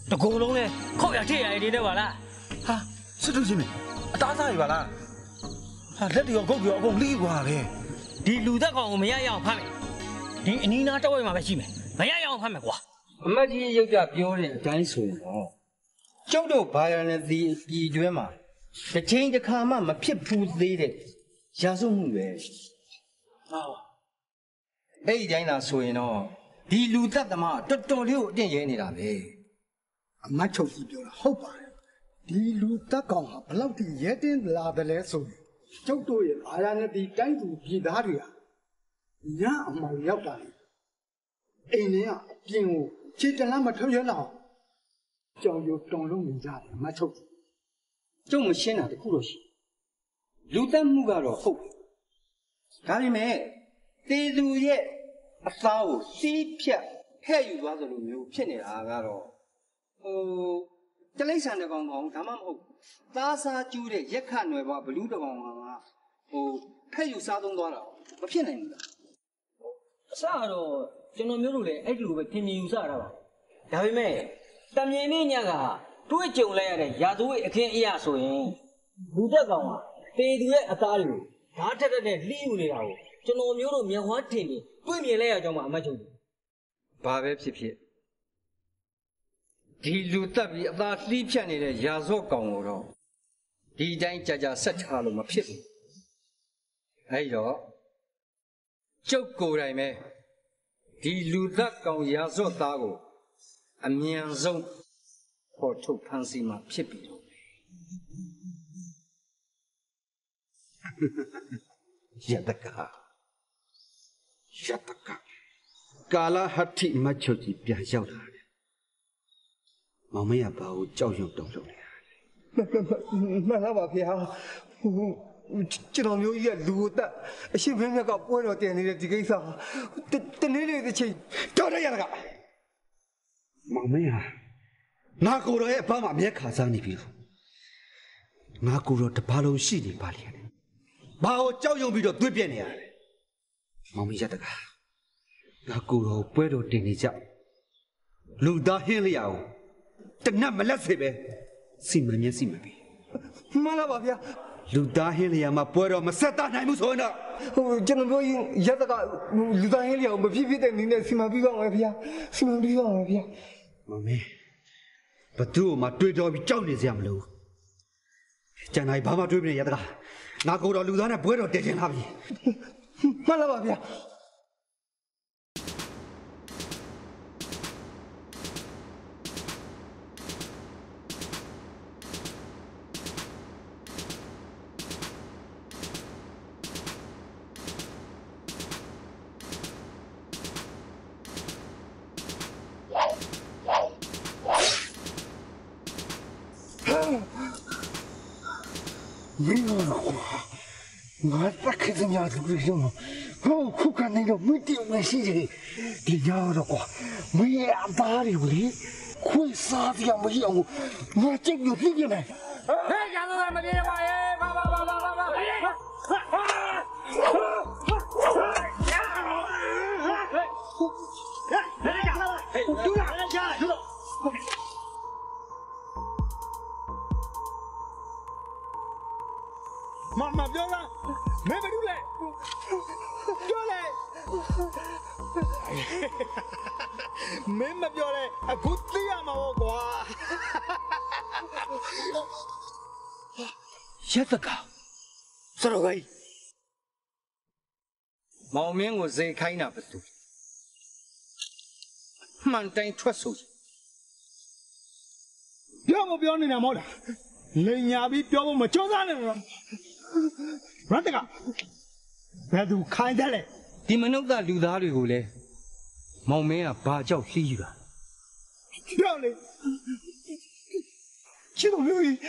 တကူလုံးလဲခောက်ရထည့်ရနေတယ်ပါလားဟာစစ်တူချင်းမအသားစားရပါလားဟာလက်တွေရောကုတ်ပြီးတော့အကုန်လိကွာလေဒီလူသက်ကောင်ကိုမရရအောင်ဖမ်းမယ်ဒီအနီးနားတော့ဝဲမှာပဲရှိမယ်မရရအောင်ဖမ်းမယ်ကွာအမတ်ကြီးရုပ်ကြပြောတဲ့အတိုင်းဆိုရင်တော့ကျုပ်တို့ဘာရဏသီပြည်ကျွဲမှာတစ်ချိန်တစ်ခါမှမဖြစ်ဘူးသေးတဲ့ရာဇဝမှုပဲဟာအဲ့ဒီတိုင်းသာဆိုရင်တော့ဒီလူသက်သမားတော်တော်လေးကိုအတင်းရဲနေတာပဲအမတ်ချုပ်ကြီးပြောတာဟုတ်ပါတယ်ဒီလူတက်ကောင်ဟာဘလောက်ထိရဲတင်းလာတယ်လဲဆိုရင်ကျုပ်တို့ရဲ့အာရဏတိတိုင်းသူပြည်သားတွေဟာညအမောင်ရောက်တာလေအိမ်ထဲကအပြင်ကိုခြေတလမ်းမထွက်ရလောက်ကြောင်ရိုးတုံလုံးနေကြတယ်အမတ်ချုပ်ကြီးကျုပ်မရှင်းတာတခုတော့ရှိလူသက်မှုကတော့ဟုတ်ပြီဒါပေမဲ့တေသူရဲ့အသားကိုစီးဖြတ်ဖဲ့ယူသွားသလိုမျိုးဖြစ်နေတာကတော့ဟိုတလိษံတကောင်ကောင်ဒါမှမဟုတ်သားစားကျူးတဲ့ရက်ခနွယ်ဘဘလူးတကောင်ကောင်ကဟိုဖဲ့ယူစားသုံးသွားတာမဖြစ်နိုင်ဘူးလားအစတော့ကျွန်တော်မျိုးတို့လည်းအဲ့လိုပဲထင်မြင်ယူဆတာပါဒါပေမဲ့တမြင်နေညကတွေးကြုံလိုက်ရတဲ့ရာဇဝတ်အခင်းအရာဆိုရင်လူတက်ကောင်ကတေသူရဲ့အသားလူဓာတ်ထက်တဲ့လှီးယူနေတာကိုကျွန်တော်မျိုးတို့မျက်ဝါးထင်ပြီးတွေးမြင်လိုက်ရကြောင်းမှအမှတ်ချုပ်တယ်ဘာပဲဖြစ်ဖြစ်ဒီလူတက်ပြီးအသာလှီးဖြတ်နေတဲ့ရာဇော့ကောင်ကိုတော့ဒီတိုင်းကြာကြာဆက်ထားလို့မဖြစ်ဘူးအဲ့တော့ကျုပ်ကိုယ်တိုင်ပဲဒီလူသက်ကောင်ရာဇော့သားကိုအမြန်ဆုံးပေါ်ထုတ်ဖန်ဆီးမှဖြစ်ပြီတော့ယတကယတကကာလဟတ္ထိမတ်ချုပ်ကြီးပြန်ရောက်လာတယ်မောင်မရဘာကိုကြောက်ရွံ့တုန်လှုပ်နေရလဲမှန်လားပါဗျာကျွန်တော်မျိုးကြီးကလူကိုတက်အရှိမင်းမြတ်ကပွဲတော်တင်နေတဲ့ဒီကိစ္စတနေ့လေးတစ်ချိန်တော်ရရကမောင်မရငါကိုယ်တော်ရဲ့အဖမှာအမျက်ခါစားနေပြီလို့ငါကိုယ်တော်တပါလုံးရှိနေပါလေဘာကိုကြောက်ရွံ့ပြီးတော့တွေးပြက်နေရလဲမောင်မရတကငါကိုယ်တော်ပွဲတော်တင်နေကြလူသားဟင်းလျာကိုတနတ်မလက်စေပဲစီမံမျက်စိမပြီးမှန်လားပါဗျာလူသားဟင်းလျာမှာပွဲတော်မဆက်တနိုင်ဘူးဆိုရင်တော့ဟိုကျွန်တော်တို့ရတကလူသားဟင်းလျာကိုမဖြစ်ဖြစ်တဲ့နည်းနဲ့စီမံပြီးပါမယ်ဗျာစီမံပြီးပါမယ်ဗျာမောင်မေဘသူ့ကိုမှတွေးတော်ပြီးကြောက်နေစရာမလိုကျန်တိုင်းဘာမှတွေးမနေရတကငါကိုယ်တော်လူသားနဲ့ပွဲတော်တည်တင်လာပြီမှန်လားပါဗျာ မင်းတို့ငါတက်ခဲ့တဲ့ညသူတွေရောဟိုခုကနေတော့မတိမရှိသေးဒီညတော့ကွာမင်းရဲ့အသားတွေလေခွေးစားပြမရအောင်ငါကြည့်လို့ပြည့်နေဟဲ့ရတော့မပြေပါရဲ့ဘာဘာဘာဘာဘာမမပြောလားမင်းမလုပ်လဲပြောလဲမင်းမပြောလဲအခုသိရမှာပေါ့ကွာရတကစရောဂိုင်းမောင်မင်းကိုဇေခိုင်းတာဘယ်သူမှန်တိုင်းထွက်ဆိုပြောမပြောနေတာမဟုတ်လားလိန်ညာပြီးပြောဖို့မကြိုးစားနဲ့တော့ရတကဘယ်သူခိုင်းတယ်လဲဒီမနုဿလူသားတွေကိုလည်းမောင်မင်းကဘာကြောက်လှီးယူတာပြောလေချစ်တော်မျိုးကြီး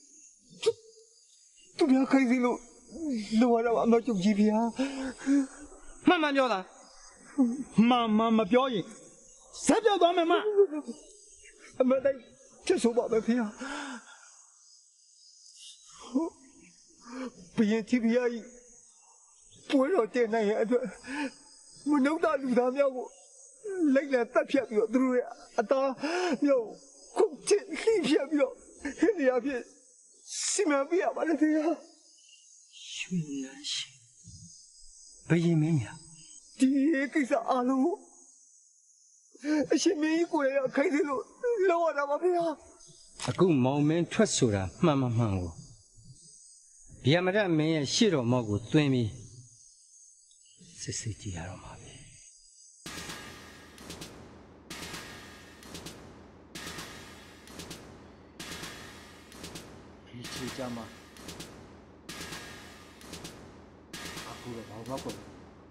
သူများခိုင်းစီလို့လောရတော့အမကျုပ်ကြီးဗျာမှန်မှန်ပြောလားမှန်မှန်မပြောရင်စက်ပြောသွားမယ်မအမတိုင်းချစ်ဆိုပါပဲဖေဟာဘယ်တီဗီအိုင်ပွဲတော်တင်နိုင်ရဲ့အတွက်မနှုတ်တာလူသားများကိုလိုက်လက်တက်ဖြတ်ပြီးတော့သူတို့ရဲ့အသားမျိုး公正黑片表，黑两片，西门不要把那对呀。 ရွှေရန်ရှင်ဘယင်မင်းညာဒီကိစ္စအားလုံးအရှင်မင်းကြီးကိုယ်ရခိုင်းတယ်လို့လောက်ရတာပါဗျာအခုမောင်မင်းထွက်ဆိုတာမှန်မမှန်ကိုဗျာမရမင်းရဲ့ရှေ့တော်မောက်ကိုသွင်းပြီးစစ်စစ်ကြည့်ရတော့မှာပဲဒီချေကြမှာအခုတော့ဘာမှမဟုတ်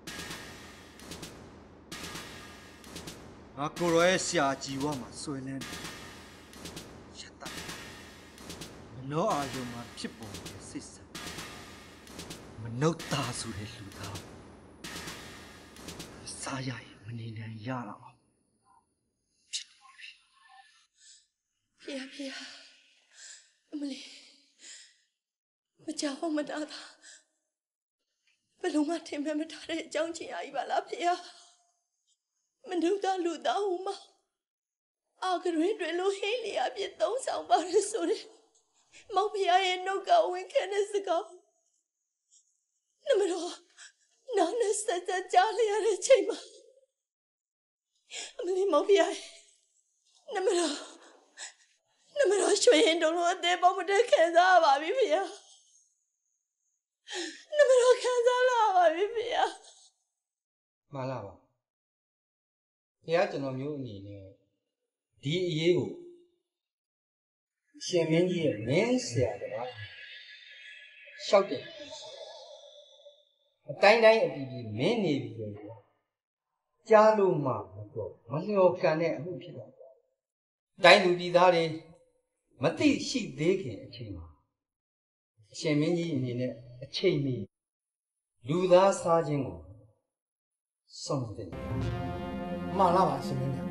ငါကိုရောရဲ့ဆရာကြီးဝါမှာဆွဲလန်းတယ်ရတမနောအာယုံမှာဖြစ်ပေါ်တဲ့စိတ်ဆန်မနှုတ်သားဆိုတဲ့လူသားစားရရင်မနေနိုင်ရတော့ဖြစ်နေပြီဖေဖေအမလေးမကြောက်မတားတာဘယ်လုံးမထင်မဲ့မထားတဲ့အကြောင်းချင်းအကြီးပါလားဖေမနှုတ်သားလူသားဟူမအာကရွေးတွေလို့ဟင်းလျာပြည့်သုံးဆောင်ပါရဆိုတဲ့မောင်ဖေရဲ့နှုတ်ကဝင်ခဲတဲ့စကားနမတော်နာနဲ့စကြကြားလျရတဲ့ချိန်မှာအမလေးမောင်ဖေနမတော်နမတော်ရွှေရင်တုံးလို့အသေးပေါမတက်ခံစားပါပြီဖေနမတော်ခံစားလာပါပြီဖေမှန်လားပါဘုရားကျွန်တော်မျိုးအနေနဲ့ဒီအရေးကိုရှင်မင်းကြီးရဲ့မင်းဆရာကရှောက်တယ်အတိုင်းတိုင်းအပြီးပြီးမင်းနေပြီလေကြားလို့မှမတော့မလျော်ကန်တဲ့အမှုဖြစ်တော့တိုင်းလူပြည်သားတွေမသိရှိသေးခင်အချိန်မှာအရှင်မင်းကြီးအနေနဲ့အချိန်မီလူသားစားခြင်းကိုဆုံးတယ်မှန်လားပါရှင်မင်းများ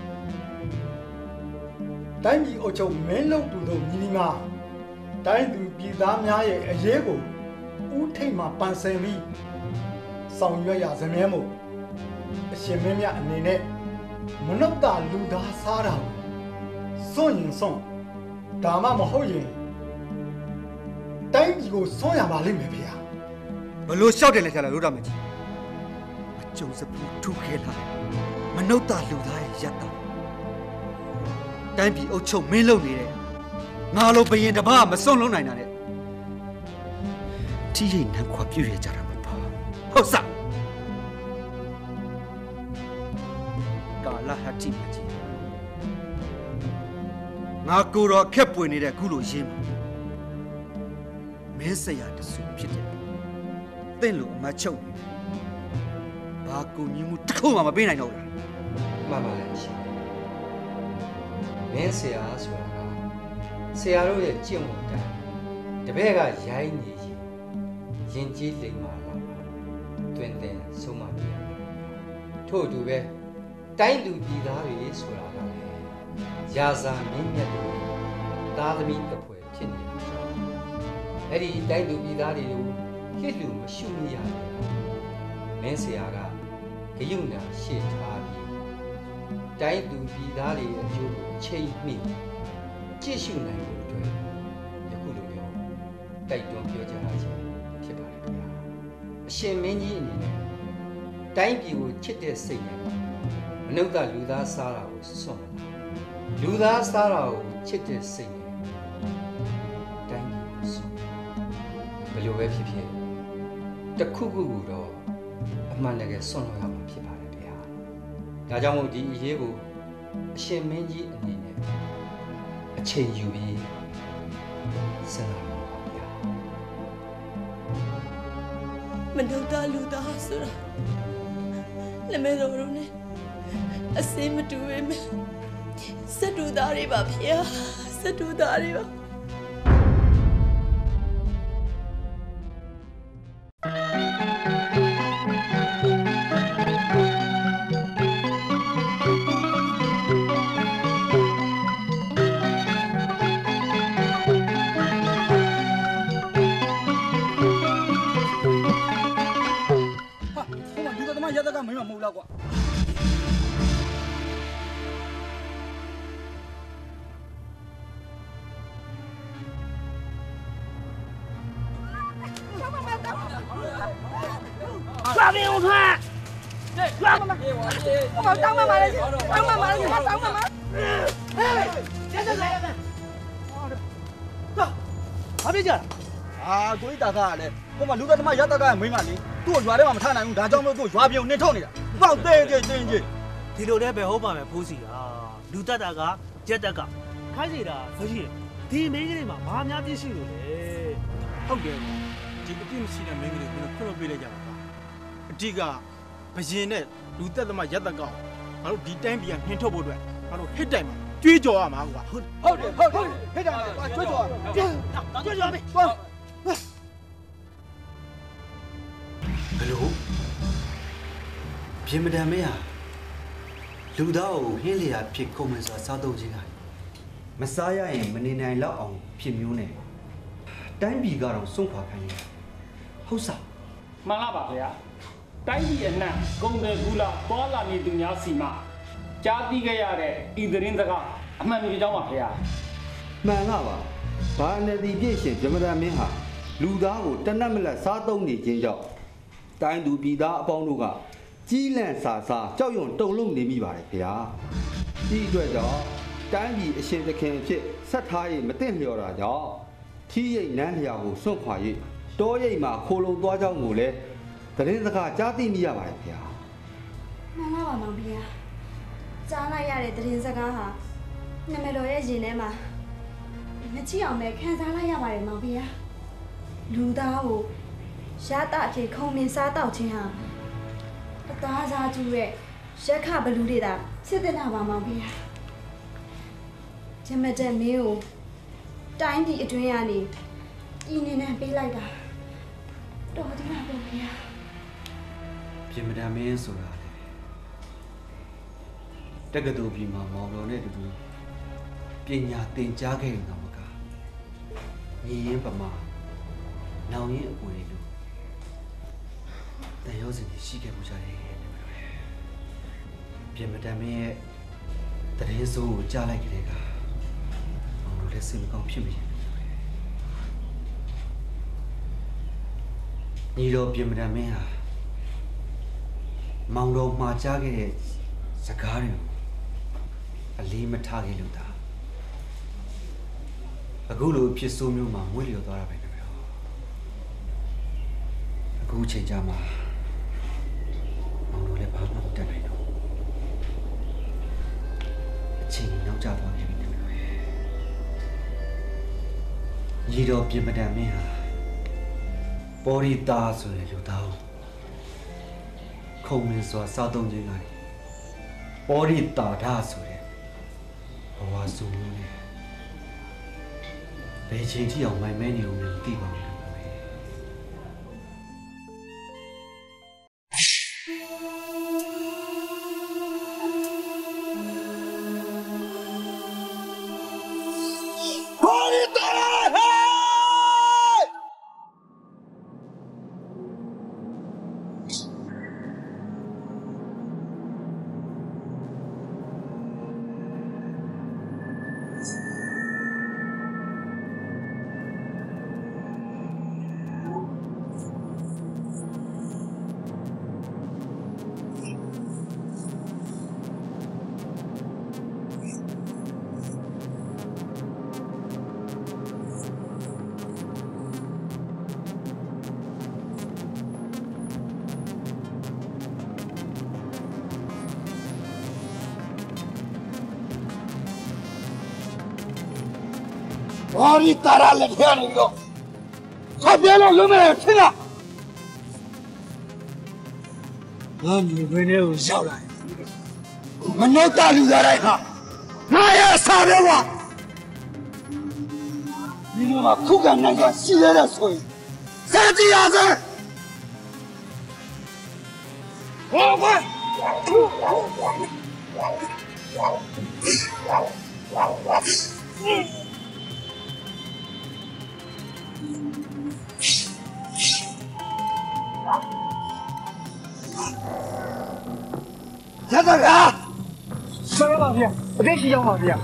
တိုင်းပြည်အုပ်ချုပ်မင်းလုံးတူတို့ညီညီမတိုင်းသူပြည်သားများရဲ့အရေးကိုဦးထိတ်မှပန်ဆင်ပြီးဆောင်ရွက်ရစမြဲမို့အရှင်မင်းများအနေနဲ့မနှုတ်တာလူသားစားတာစွန့်ရင်စွန့်ဒါမှမဟုတ်ရင်တိုင်းပြည်ကိုစွန့်ရပါလိမ့်မယ်ဗျာဘလို့ရှောက်တယ်လဲခါလာလို့တာမကြီးအကျုံစပူထုခဲလာမနှုတ်တာလူသားရဲ့ရတ်တာတိုင်းပြည်အုပ်ချုပ်မင်းလုပ်နေတဲ့ငါလိုဘယင်တပားမစွန့်လုံးနိုင်တာနဲ့တီးရိတ်နှံခွာပြည့်ရကြတာမပါဟုတ်စကာလဟတိမကြီးငါကိုယ်တော်ခက်ပွေနေတဲ့ခုလိုရေးမှာမင်းဆရာတဆူဖြစ်တယ်သင်လိုအမချုပ်နေဘာကူညီမှုတစ်ခုမှမပေးနိုင်တော့ဘူးမှန်ပါလေရှင်မင်းဆရာဆိုတာကဆရာတို့ရဲ့ကျင့်ဝတ်တိုင်းတပည့်ကရိုင်းနေရင်ရင်ကြီးလိမ်မာလာတွင်တင်ဆုံးမပြရထို့အတူပဲတိုင်းလူပြည်သားတွေဆိုတာကလည်းရာဇာမင်းမြတ်တွေသားသမီးတစ်ဖွဲ့ဖြစ်နေတယ်အဲ့ဒီတိုင်းလူပြည်သားတွေကိုလစ်လူမရှုမရဘူးမင်းဆရာကဂယုဏရှေ့ထားပြီးတိုင်းသူပြည်သားတွေရဲ့အကျိုးကိုအချိန်မီကြည့်ရှုနိုင်ဖို့အတွက်ယခုလိုမျိုးတိုက်တွန်းပြောကြားခြင်းဖြစ်ပါတယ်ခင်ဗျာအရှင်မင်းကြီးအနေနဲ့တိုင်းပြည်ကိုချစ်တဲ့စိတ်နဲ့မနုဿလူသားစားတာကိုစွန့်လာလူသားစားတာကိုချစ်တဲ့စိတ်နဲ့တိုင်းပြည်ကိုစွန့်ဘယ်လိုပဲဖြစ်ဖြစ်တခုခုကိုတော့အမှန်တကယ်စွန့်လို့ရမှာဖြစ်ပါတယ်ဗျာဒါကြောင့်မို့ဒီအရေးကိုအရှင်မင်းကြီးအနေနဲ့အချိန်ယူပြီးစဉ်းစားပါဗျာမနှုတ်သားလူသားဆိုတာလက်မဲတော်တို့နဲ့အစင်းမတူပဲမယ်စတူသားတွေပါဗျာစတူသားတွေပါ大兵用穿。对，抓妈妈！我当妈妈的去，当妈妈的去，我当妈妈。哎，行行行行。走，哪边去？啊，过去打卡嘞。我们留在他妈也打卡没嘛哩，多抓的嘛，他那用打仗都多抓兵，你瞅你的，放对对对对。 ဒီလိုလည်းပဲဟုတ်ပါမယ်ဖိုးစီ啊လူတက်တာကရက်တက်ကခိုင်းစီတာမရှိဒီမင်းကလေးမှာဘာများပြည့်ရှိလို့လဲဟုတ်တယ်ဒီအပြည့်မရှိတဲ့မင်းကလေးကိုခွင့်လို့ပေးလိုက်ကြပါအတိကဘရင်နဲ့လူတက်သမားရက်တက်ကောင်ငါတို့ဒီတိုင်းပြည်ကနှင်းထုတ်ဖို့အတွက်ငါတို့ဟစ်တိုင်မှာကြွေးကြော်ရမှာကွာဟုတ်ဟုတ်တယ်ဟုတ်တယ်ဟစ်တိုင်မှာကြွေးကြော်ရမှာကြွေးကြော်ပြီသွားဘယ်လိုပြင်မတန်မရလူသားကိုဟင်းလျာဖြစ်ခုံမယ်ဆိုတာစားတော့ခြင်းကမစားရရင်မနေနိုင်တော့အောင်ဖြစ်မျိုးနဲ့တိုင်းပြည်ကတော့စွန့်ခွာခိုင်းတယ်ဟုတ်စားမှန်လားပါဗျာတိုင်းပြည်အနှံ့ဂုံတယ်ကူလာပေါ်လာနေသူများစီမှာကြားသိခဲ့ရတဲ့ဤသတင်းစကားအမှန်တကယ်ကြောင်းပါဗျာမှန်လားပါဘာနဲ့ဒီပြည့်ရှင်ဂျမဒန်မင်းဟာလူသားကိုတနက်မလက်စားသုံးနေခြင်းကြောင့်တိုင်းသူပြည်သားအပေါင်းတို့ကကြီးလန့်စာစားကြောက်ရွံ့တုန်လှုပ်နေမိပါတယ်ခင်ဗျာဒီအတွက်ကြောင့်တိုင်းပြည်အရှင်သခင်အဖြစ်ဆက်ထားရင်မသိလျော်တာကြောင့်ထီးရိတ်နန်းလျာကိုစွန့်ခွာ၍တောရိပ်မှာခိုလုံသွားကြောင်းကိုလည်းသတင်းစကားကြားသိမိရပါတယ်ခင်ဗျာမှန်လားပါမောင်ဖေကြားလိုက်ရတဲ့သတင်းစကားဟာနာမည်တော်ရဲ့ရင်ထဲမှာမချစ်အောင်ပဲခံစားလိုက်ရပါတယ်မောင်ဖေလူသားကိုရတာအဖြစ်ခုံမင်းစားတောက်ခြင်းဟာအသားစားကျူရဲ့ရက်ခဘလူတွေတာစစ်တဲ့နာပါမောင်ဖေဂျမတက်မင်းကိုတိုင်းပြည်အတွင်းကနေပြည်နေနဲ့ပေးလိုက်တာတော်သေးလားပေါ့ဖေပြင်မတန်မင်းဆိုတာလေတက္ကသိုလ်ပြည်မှာမောင်တော်နဲ့တူတူပညာသင်ကြားခဲ့ရင်တော့မကညီရင်ပမာနောင်ရင်အပွေလို့တန်ရုံးစင်ရှိခဲ့မှုကြတယ်ပြင်မတန်မင်းရဲ့တရင်စိုးကိုကြားလိုက်ကြတဲ့ကမောင်တော်လည်းစိတ်မကောင်းဖြစ်မိတယ်ညီတော်ပြင်မတန်မင်းဟာမောင်တော်မှာကြားခဲ့တဲ့စကားတွေကိုအလေးမထားခဲ့လို့ဒါအခုလိုဖြစ်ဆိုးမျိုးမှာမွေးလျော်သွားတာပဲနော်အခုချိန်ကြမှာမောင်တော်လည်းဘာမှမတတ်နိုင်တော့အချိန်နောက်ကျသွားပြီနော်ညီတော်ပြင်မတန်မင်းဟာပေါ်ရီတာဆိုတဲ့လူသားခုံမင်းစွာစားသုံးခြင်းကနေပေါ်ရီတာဓာဆိုတဲ့ဘဝစုံလို့လေဘယ်ချိန်ထိအောင်မိုင်မဲနေဦးမလဲမသိပါဘူးဘာရီတာရလက်ထရနေပြီးတော့ဆက်ပြဲလို့လုံးမဲ့ထင်လားငါမျိုးဘင်းလေးကိုရောက်လာမနှောတလူသားတိုင်းဟာငါရဲ့အစာပဲကွာဒီလိုမှခုခံနိုင်တာရှိရတဲ့ဆိုရင်စက်ကြည့်ရစေဟောကွာရတာကဆရာပါဗျာအသိရှိအောင်ပါဗျာ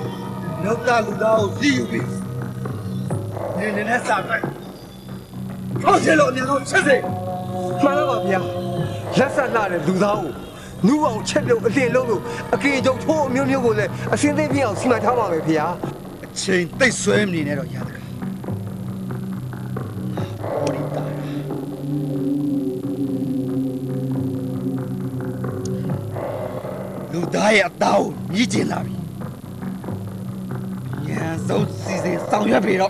လောကလူသားကိုကြည့်ယူပြီးနေနေနဲ့စာပဲ好些老年头吃谁？妈了吧别，လက်ဆက်လာတဲ့လူသားကိုနူအောင်ချက်လို့အတင်လို့လို့အကေကြုံထိုးမျိုးမျိုးကိုလည်းအစင်းသိပြအောင်စီမံထားပါမယ်ဖေဟာအချိန်သိဆွဲမနေနဲ့တော့ရတကားဟောဒီတာလူသားရဲ့အသားကိုမြည်ကျင်လာပြီရန်စုံစီစဉ်ဆောင်ရွက်ပြီတော့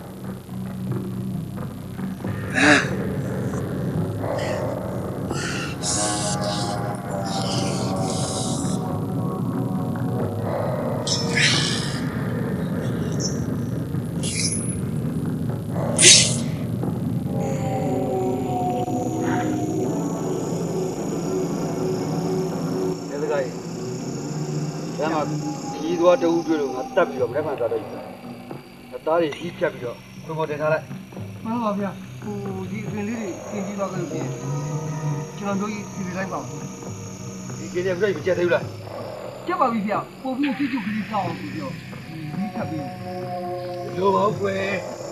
သွားတူတွေ့လို့ငါတက်ပြီးတော့မနေ့ကစားတော့အသားတွေကြီးဖြတ်ပြီးတော့ဘုံပေါ်တင်ထားလိုက်မှန်ပါဗျာဟိုဒီအပြင်လေးတွေပြင်ပြီးသွားကြလို့ပြင်ကျွန်တော်တို့ကြီးပြင်လိုက်ပါဦးဒီကိစ္စပြည့်မကျက်သေးဘူးလားကျက်ပါပြီဗျာပို့ပြီးကြည့်ကြည့်ကလေးထားအောင်ပြီးတော့ဒီဖြတ်ပြီးလိုပါကွယ်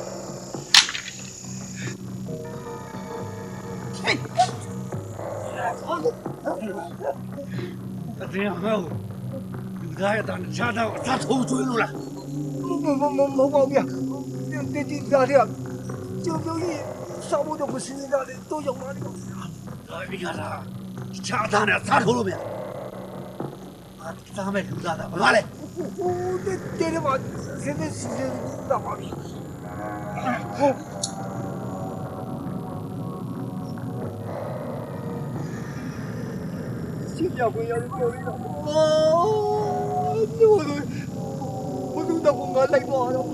အတင်းဟောဒါရတဲ့ချာတော့အသာထိုးကျွေးလို့လားမမမမဟုတ်ပါဗျာဒီဒီဒါရကျုပ်တို့ကြီးစောက်ဖို့တော့မစင်းကြတယ်တော့ရောက်လာတယ်ဒါပြီးကြတာချာတာနဲ့အသာထိုးလို့ဗျာအသာမဲ့လူသားတာဘာလဲဟိုတဲ့တဲ့မှာစင်းစင်းစင်းတော့ပါပြီဟုတ်ရှင်းပြခွင့်ရလို့ပြောရတော့တို့တို့ဘုသူတော့ငါလိုက်သွားတော့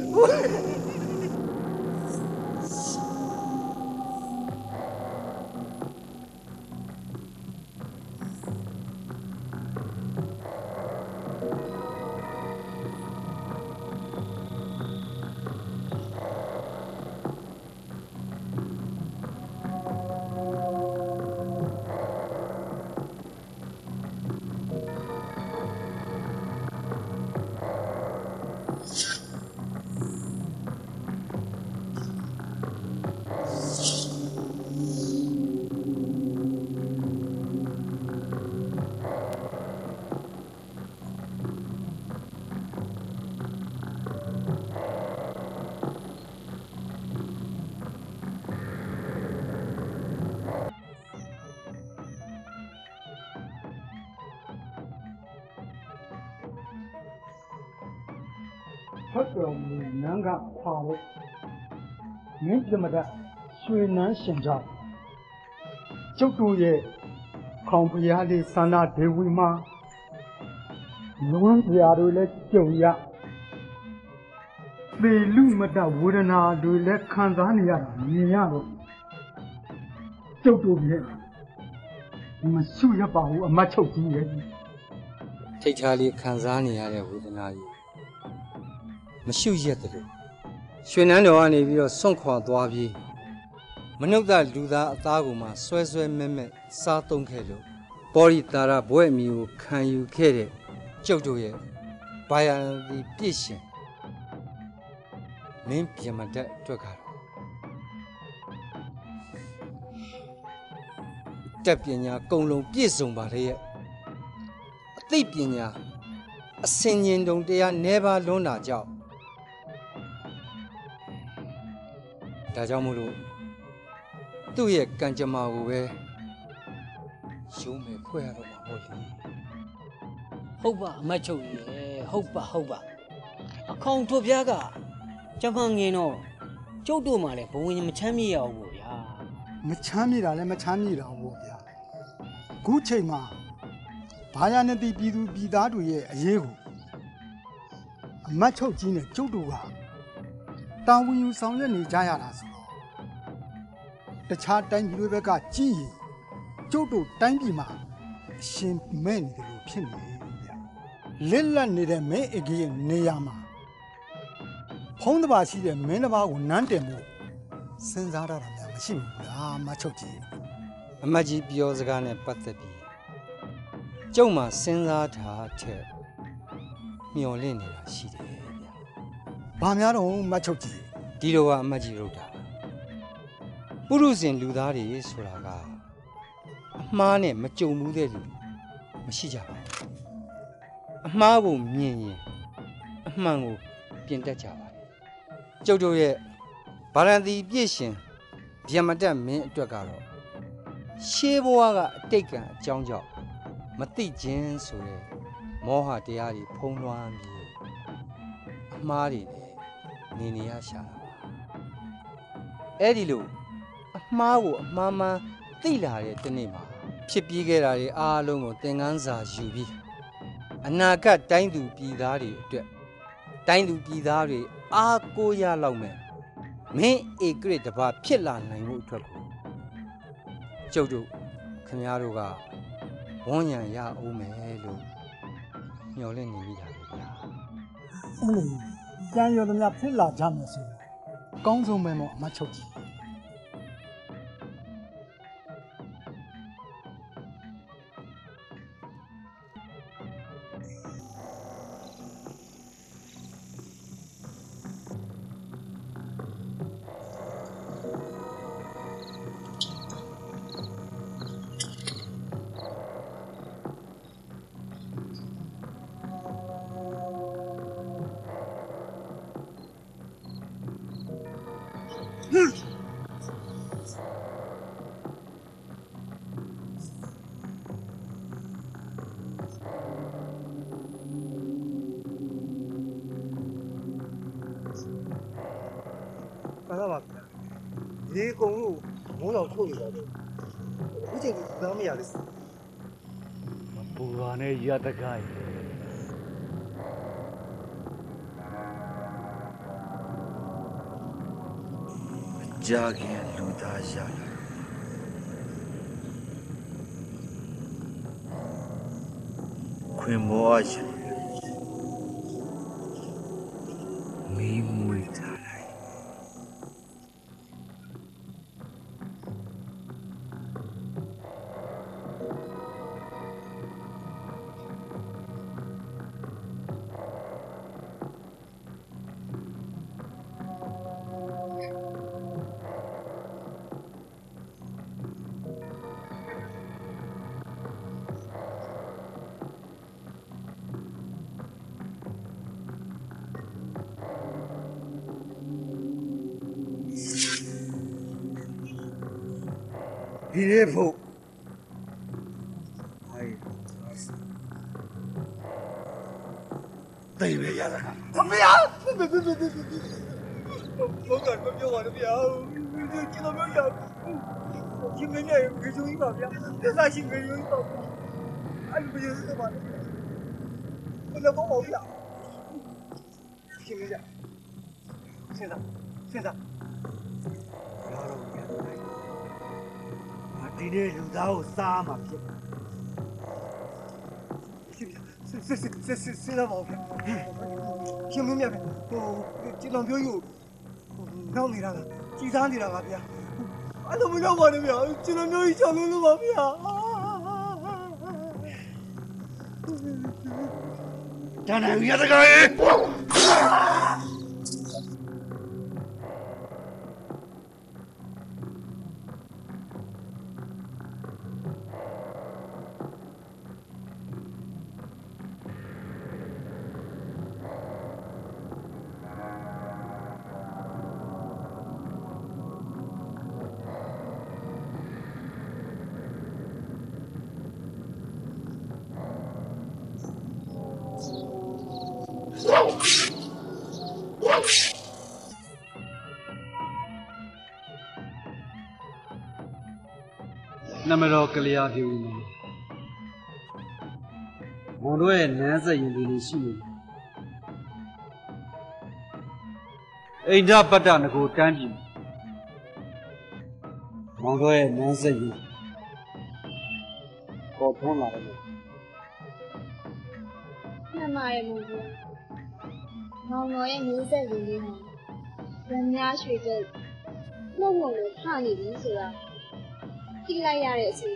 ဟုတ်တော်မူနန်းကခွာလို့မင်းပြမတရွှေနန်းရှင်ကြောင့်ကျုပ်တို့ရဲ့ခေါင်ဖျားလေးသန္တာဒေဝီမှာနွမ်းဖျားတို့လည်းကြုံရသေလူမတဝေဒနာတွေလည်းခံစားနေရတာမြင်ရတော့ကျုပ်တို့ရဲ့မဆုရပါဘူးအမတ်ချုပ်ကြီးရဲ့ထိတ်ချာလေးခံစားနေရတဲ့ဝေဒနာကြီးမရှုရက်တယ်လို့ရွှေနန်းတော်ကနေပြီးတော့စွန့်ခွာသွားပြီးမနုဿလူသားအသားကိုမှဆွဲဆွဲမဲမဲစားသုံးခဲ့လို့ပေါ်ရီတာရဘွဲ့အမီကိုခံယူခဲ့တဲ့ကျုပ်တို့ရဲ့ဘာယာဒီပြည့်ရှင်မင်းပြမတတ်အတွက်ကတော့တက်ပညာကုံလုံးပြည့်စုံပါလေရဲ့အသိပညာအစင်ញင်တုံတရားနဲပါလွန်းတာကြောင့်ဒါကြောင့်မို့လို့သူ့ရဲ့ကံကြမ္မာကိုပဲရုံးမယ်ဖွဲ့ရတော့မှာပေါ့လေဟုတ်ပါအမတ်ချုပ်ရေဟုတ်ပါဟုတ်ပါအခေါင်ထုတ်ပြားကကျမငင်းတော့ကျုပ်တို့မှလည်းဘဝင်မချမ်းမြေရအောင်ပေါ့ဗျာမချမ်းမြေတာလည်းမချမ်းမြေတာပေါ့ဗျာခုချိန်မှာဘာယာနဲ့ပြည်သူပြည်သားတွေရဲ့အရေးကိုအမတ်ချုပ်ကြီးနဲ့ကျုပ်တို့ကတာဝန်ယူဆောင်ရွက်နေကြရတာဆိုတော့တခြားတိုင်းပြည်တွေဘက်ကကြည့်ရင်ကျုပ်တို့တိုင်းပြည်မှာအရှင်မဲ့နေတယ်လို့ဖြစ်နေတယ်ဗျာလက်လက်နေတဲ့မင်းအကြီးရဲ့နေရာမှာဖုံးတစ်ပါးရှိတဲ့မင်းတစ်ပါးကိုနန်းတင်ဖို့စဉ်းစားရတာများမရှိဘူးလားအမတ်ချုပ်ကြီးအမတ်ကြီးပြောစကားနဲ့ပတ်သက်ပြီးကျုံမှာစဉ်းစားထားတဲ့မျော်လင့်နေတာရှိတယ်ဗျာဘာများတော့မတ်ချုပ်ကြီးဒီလိုကအမတ်ကြီးရုပ်တာပုရုဇဉ်လူသားတွေဆိုတာကအမှားနဲ့မကြုံဘူးတဲ့လူမရှိကြပါဘူးအမှားကိုမြင်ရင်အမှန်ကိုပြင်တတ်ကြပါတယ်ကျုပ်တို့ရဲ့ဗာရန်တီပြည့်ရှင်ဗျမတက်မင်းအတွက်ကတော့ရှေးဘဝကအတိတ်ကံအကြောင်းကြောင့်မသိခြင်းဆိုတဲ့မောဟတရားတွေဖုံးလွှမ်းပြီးအမှားတွေနေနေရရှာတာပါအဲ့ဒီလိုအမှားကိုအမှားမှန်သိလာတဲ့တနေ့မှာဖြစ်ပြီးခဲ့တာတွေအားလုံးကိုသင်ခန်းစာယူပြီးအနာဂတ်တိုင်းသူပြည်သားတွေအတွက်တိုင်းသူပြည်သားတွေအားကိုးရလောက်မယ်မင်းဧကရတပါဖြစ်လာနိုင်မှုအတွက်ကိုကျုပ်တို့ခင်ဗျားတို့ကဝန်းရံရအောင်မယ်လို့ညှော်လင့်နေမိတာလေဗျာအဲ့လိုကြံရောသမျှဖြစ်လာကြမယ်ဆိုတော့အကောင်းဆုံးပဲမို့အမချုပ်ကြည့်ပါပါဒီကုံလို့မိုးတော်ထုတ်နေပါတယ်အခုချိန်ကဘာမှမရလေမပူပါနဲ့ရတကိုင်းကြာခင်လူသားရလာခွင်မောအရှင်မီးမွေးထားလိုက်ဒီရေဖို့ဟိုင်းတိတ်ပဲရတာခမရဘုံကမပြောပါနဲ့ဗျာကျွန်တော်ပြောရချင်းမင်းရဲ့ဂရုကြီးပါဗျာသစ္စာရှိဂရုကြီးပါအဲ့လိုပြောစပါနဲ့ဘယ်လိုပေါ့ဗျာချင်းမင်းရဲ့စဉ်းစားစဉ်းစားဒီနေ့လူသားကိုစားမှာဖြစ်စစ်စစ်စစ်စစ်စစ်လာပါဦးရှင်မင်းမြတ်ဟိုကျွန်တော်ပြောယူနောက်နေတာကကြည်စားနေတာပါဗျာအဲ့လိုမလုပ်ပါနဲ့ဗျာကျွန်တော်မျိုးကြီးချောင်းလို့လို့ပါဗျာဒါနဲ့ရတဲ့ကောင်နမတော်ကလျာဖြူမှာမောင်တို့ရဲ့နန်းစက်ရင်တွေရှိနေတယ်အိန္ဒပတ္တနကိုတန်းပြည်မောင်တို့ရဲ့နန်းစက်ရင်ပေါ်ထွန်းလာတယ်မှန်ပါရဲ့မို့ဘူးမောင်တော်ရဲ့မျိုးဆက်ရင်းလေးမှာဗမာရွှေကျုပ်နှုတ်ငုံလို့ထနေပြီဆိုတာသိလိုက်ရတဲ့အချိန်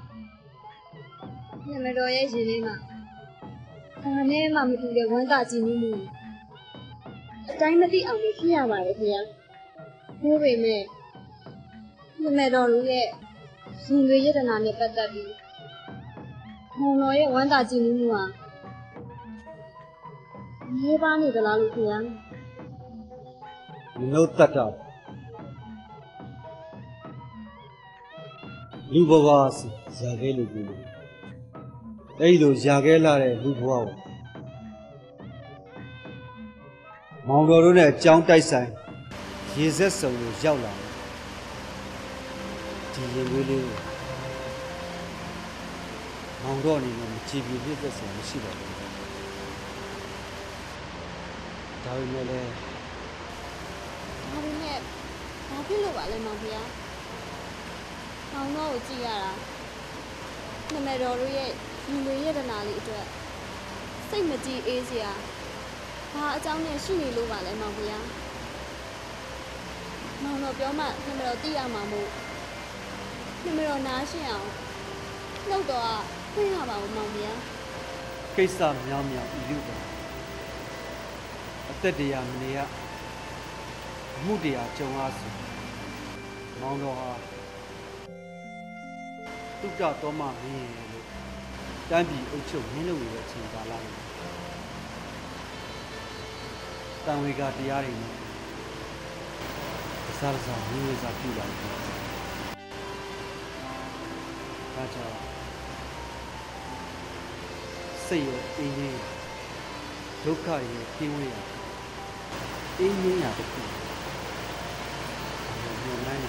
ညမတော်ရဲ့ရင်ထဲမှာဘာနဲ့မှမတူတဲ့ဝမ်းသာကြည်နူးမှုအတိုင်းမသိအောင်ဖြစ်ရပါတယ်ခင်ဗျာ။ဒါပေမဲ့နာမည်တော်လူရဲ့ရင်သွေးရတနာနဲ့ပတ်သက်ပြီးမောင်တော်ရဲ့ဝမ်းသာကြည်မှုဟာနေပါနေသလားလို့ခင်ဗျာမနှုတ်တတ်တာလူဘဝစီဇာခဲလို့ပြောလို့အဲ့လိုဇာခဲလာတဲ့လူဘဝကိုမောင်တော်တို့နဲ့အကြောင်းတိုက်ဆိုင်ရေစက်စုံကိုရောက်လာတယ်ဒီရင်သွေးလေးကိုမောင်တော်အနေနဲ့မကြည့်ပြည့်ပြည့်သက်စရာမရှိပါဘူးဒါပေမဲ့လည်းဒါပေမဲ့ဘာဖြစ်လို့ပါလဲမောင်ဖေ။မောင်တော်ကိုကြည့်ရတာနာမည်တော်တို့ရဲ့ရင်သွေးရတနာလေးအတွက်စိတ်မကြည်အေးစရာဘာအကြောင်းနဲ့ရှိနေလို့ပါလဲမောင်ဖေ။မောင်တော်ပြောမှနာမည်တော်သိရမှာမို့နာမည်တော်နားရှင်းအောင်နှုတ်တော်ကသိရပါဘူးမောင်ဖေ။ကိစ္စများများဤလူပါအသက်တရားမနေရအမှုတရားကြုံအားစုမောင်တော်ဟာတုတ္တတော်မမင်းရဲ့လို့တန်းပြည်အုပ်ချုပ်မင်းလုပ်ရတဲ့အချိန်ကာလလေးတန်ဝေကတရားတွေနဲ့စားစားမင်းဝေစားပြုလာတယ်ဒါကြောင့်စိတ်ရဲ့အင်းကြီးဒုက္ခရဲ့ပြင်းဝေးရအင်းကြီးရတဲ့ခုညနေနိုင်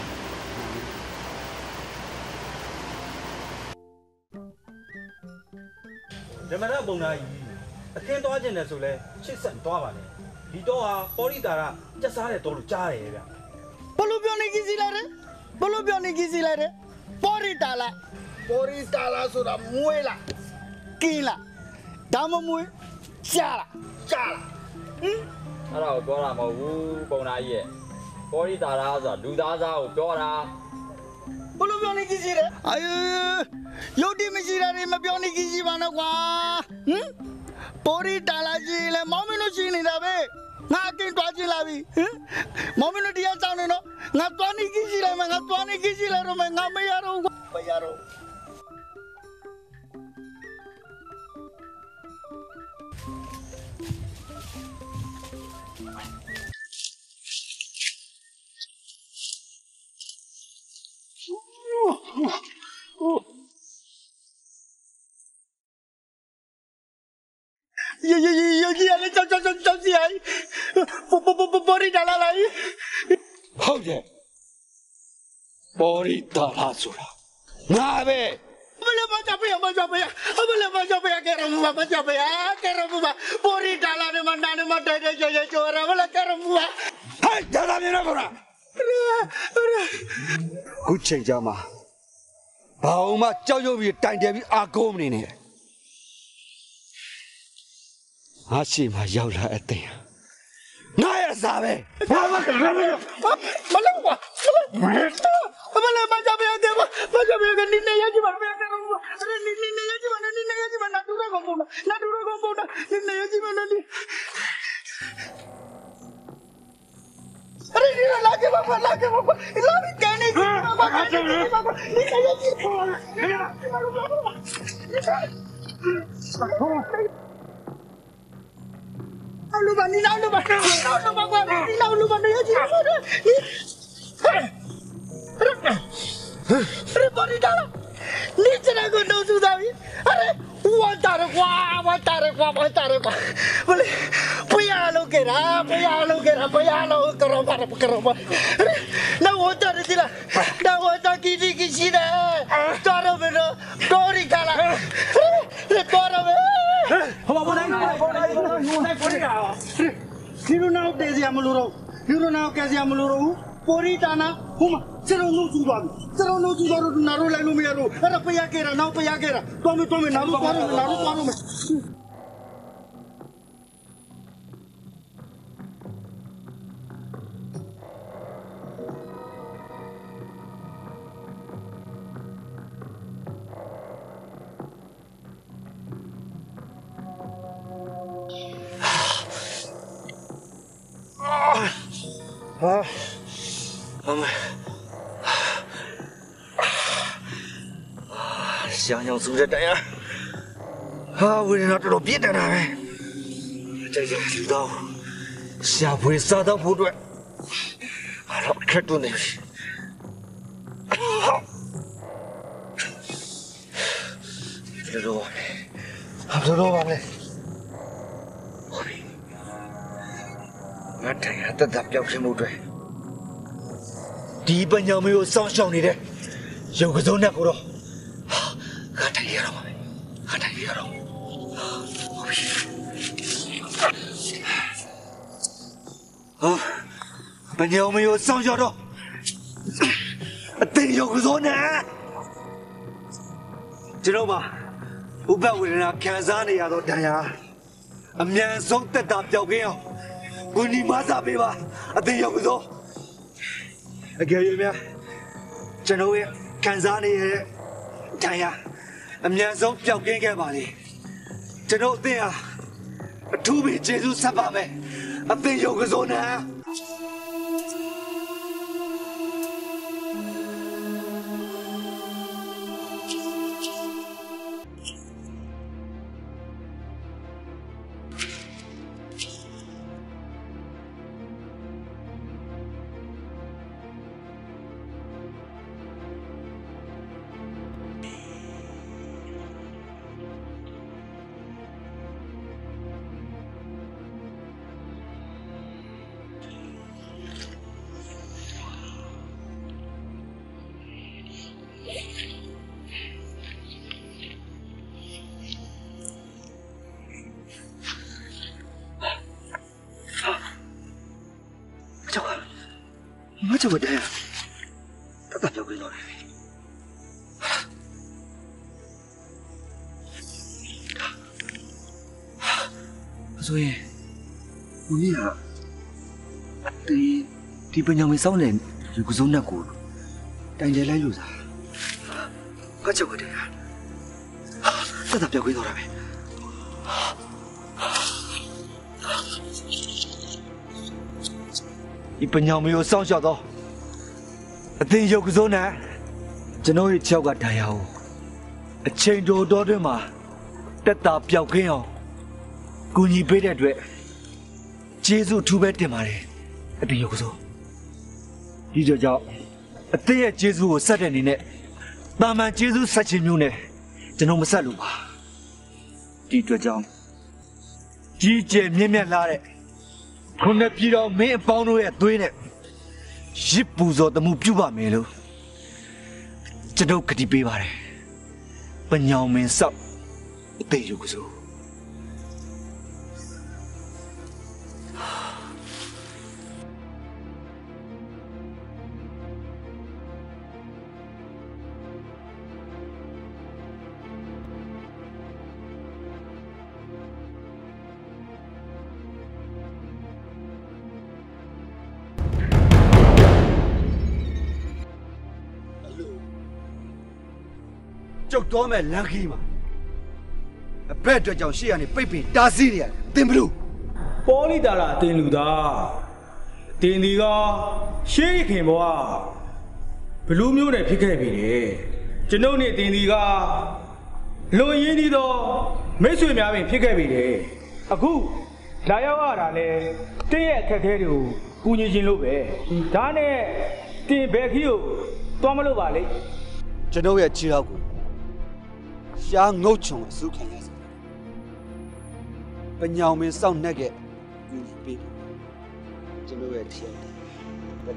ဓမ္မရပုံနာကြီးအခင်းသွားခြင်းတယ်ဆိုလဲချစ်ဆက်သွားပါလေဒီတော့ဟာပေါ်ရီတာကစက်စားတဲ့တော်လို့ကြားတယ်ဗျဘလို့ပြောနေကြီးစီလိုက်တယ်ဘလို့ပြောနေကြီးစီလိုက်တယ်ပေါ်ရီတာလားပေါ်ရီတာလားဆိုတာမွေးလားကင်းလားဒါမမွေးရှားလားရှားလားဟင်အဲ့ဒါကိုပြောတာမဟုတ်ဘူးပုံနာကြီးရဲ့ပေါ်ရီတာလားဆိုတာလူသားစားကိုပြောတာဘလို့ပြောနေကြီးစီတယ်အာယုတ်တိမရှိတာတွေမပြောနေကြီးစီပါနဲ့ကွာဟင်ပေါ်ရီတာလားကြီးလေမောင်မင်းတို့ရှိနေတာပဲငါအကင်းတွားချင်းလာပြီဟင်မောင်မင်းတို့တရားဆောင်နေတော့ငါတွားနေကြီးစီလိုက်မယ်ငါတွားနေကြီးစီလိုက်တော့မယ်ငါမရတော့ဘူးမရတော့ ये ये ये ये ये चल चल चल चल सी आई बोरी डाला लाई हो गया बोरी डाला सोरा ना बे बोले बचा पे बचा पे बोले बचा पे कह रहा हूं बचा पे कह रहा हूं बोरी डाला ने मन्ना ने मत दे दे ये चोरा बोले कह रहा हूं हाय डाला मेरा कोरा कुछ चाहिए जामा भाव में चाहो भी टाइम दे भी आगोम नहीं ने आशी में यावला ऐते हैं ना यार साबे बोले हुआ बोले बचा पे दे बचा पे का निन्ने या जी बन पे कर रहा हूं अरे निन्ने या जी बन निन्ने या जी बन ना दूरा कंपाउंड ना दूरा कंपाउंड निन्ने या जी बन नहीं अरे निन्ने लाके बाबा लाके बाबा इला भी कहने की बाबा कहने की बाबा निन्ने या जी Lalu bani, lalu bani, lalu bani, lalu bani aja. Aduh bani dalam, ni cina gunung sudah ni. Aduh, wantar kuah, wantar kuah, wantar kuah. Boleh, payah lo kera, payah lo kera, payah lo kerapa, kerapa. Aduh, na wantar ni lah, na wantar kini kisi dah. Cara benda, tori kala. Aduh, tora benda. Haba boleh ni, boleh ni, boleh boleh. Hero now desi amuluro, hero now kasi amuluro. Pori tana, huma. Serong no sudah, serong no sudah tu naru lalu miaru. Ada payah kera, now payah kera. Tomi tomi naru naru naru naru. Ah, mama, 想想组织这样，啊，为啥这都别在那呗？这就知道下回杀到不准，俺老看住那是。不知道吧？不知道吧？嘞，俺这样的咱表现不准。第一本娘没有上小你的，有个走那个了，俺太厉害了，俺太厉害了。啊，本娘没有上小的，真有个走呢，知道吗？我把我人看上的呀都这样，啊，面上得打标杆哦，我你妈咋办吧？啊，真有个走。啊，给有没有？真的会看上的人，看呀，啊，面上标杆干嘛的？真的对呀，土匪接触三八呗，啊，真有个走呢。我这个的，他咋标给我了？所以，我你啊，对，对本娘们少年有个种那个，但是来有啥？我这个的呀，他咋标给我了呗？你本娘没有上小道，等有个时候呢，真的会跳个太阳，前头多的嘛，得打标杆哦，故意背的对，接触土白的嘛嘞，等有个时候，你就叫，等下接触十来年呢，慢慢接触十几年呢，真的没啥路吧？你就叫，季节绵绵来的。可能比较没帮助也对呢，一步走都目标吧没了，这都可得背吧嘞，本娘们少，得有个时候。就多买两克嘛，别这叫西安的北平大西的，对不住。 玻璃达啦，电路达，电力个写一看不啊？不路苗的劈开皮的，真正的电力个，录音里头没水苗面劈开皮的，啊姑，那要啊那嘞，电也开开的，姑娘进路呗，咱呢电白起哟，多么路吧嘞？ 真正也知道过。像我穷的手看来是，本娘们上那个有病，真的会天的。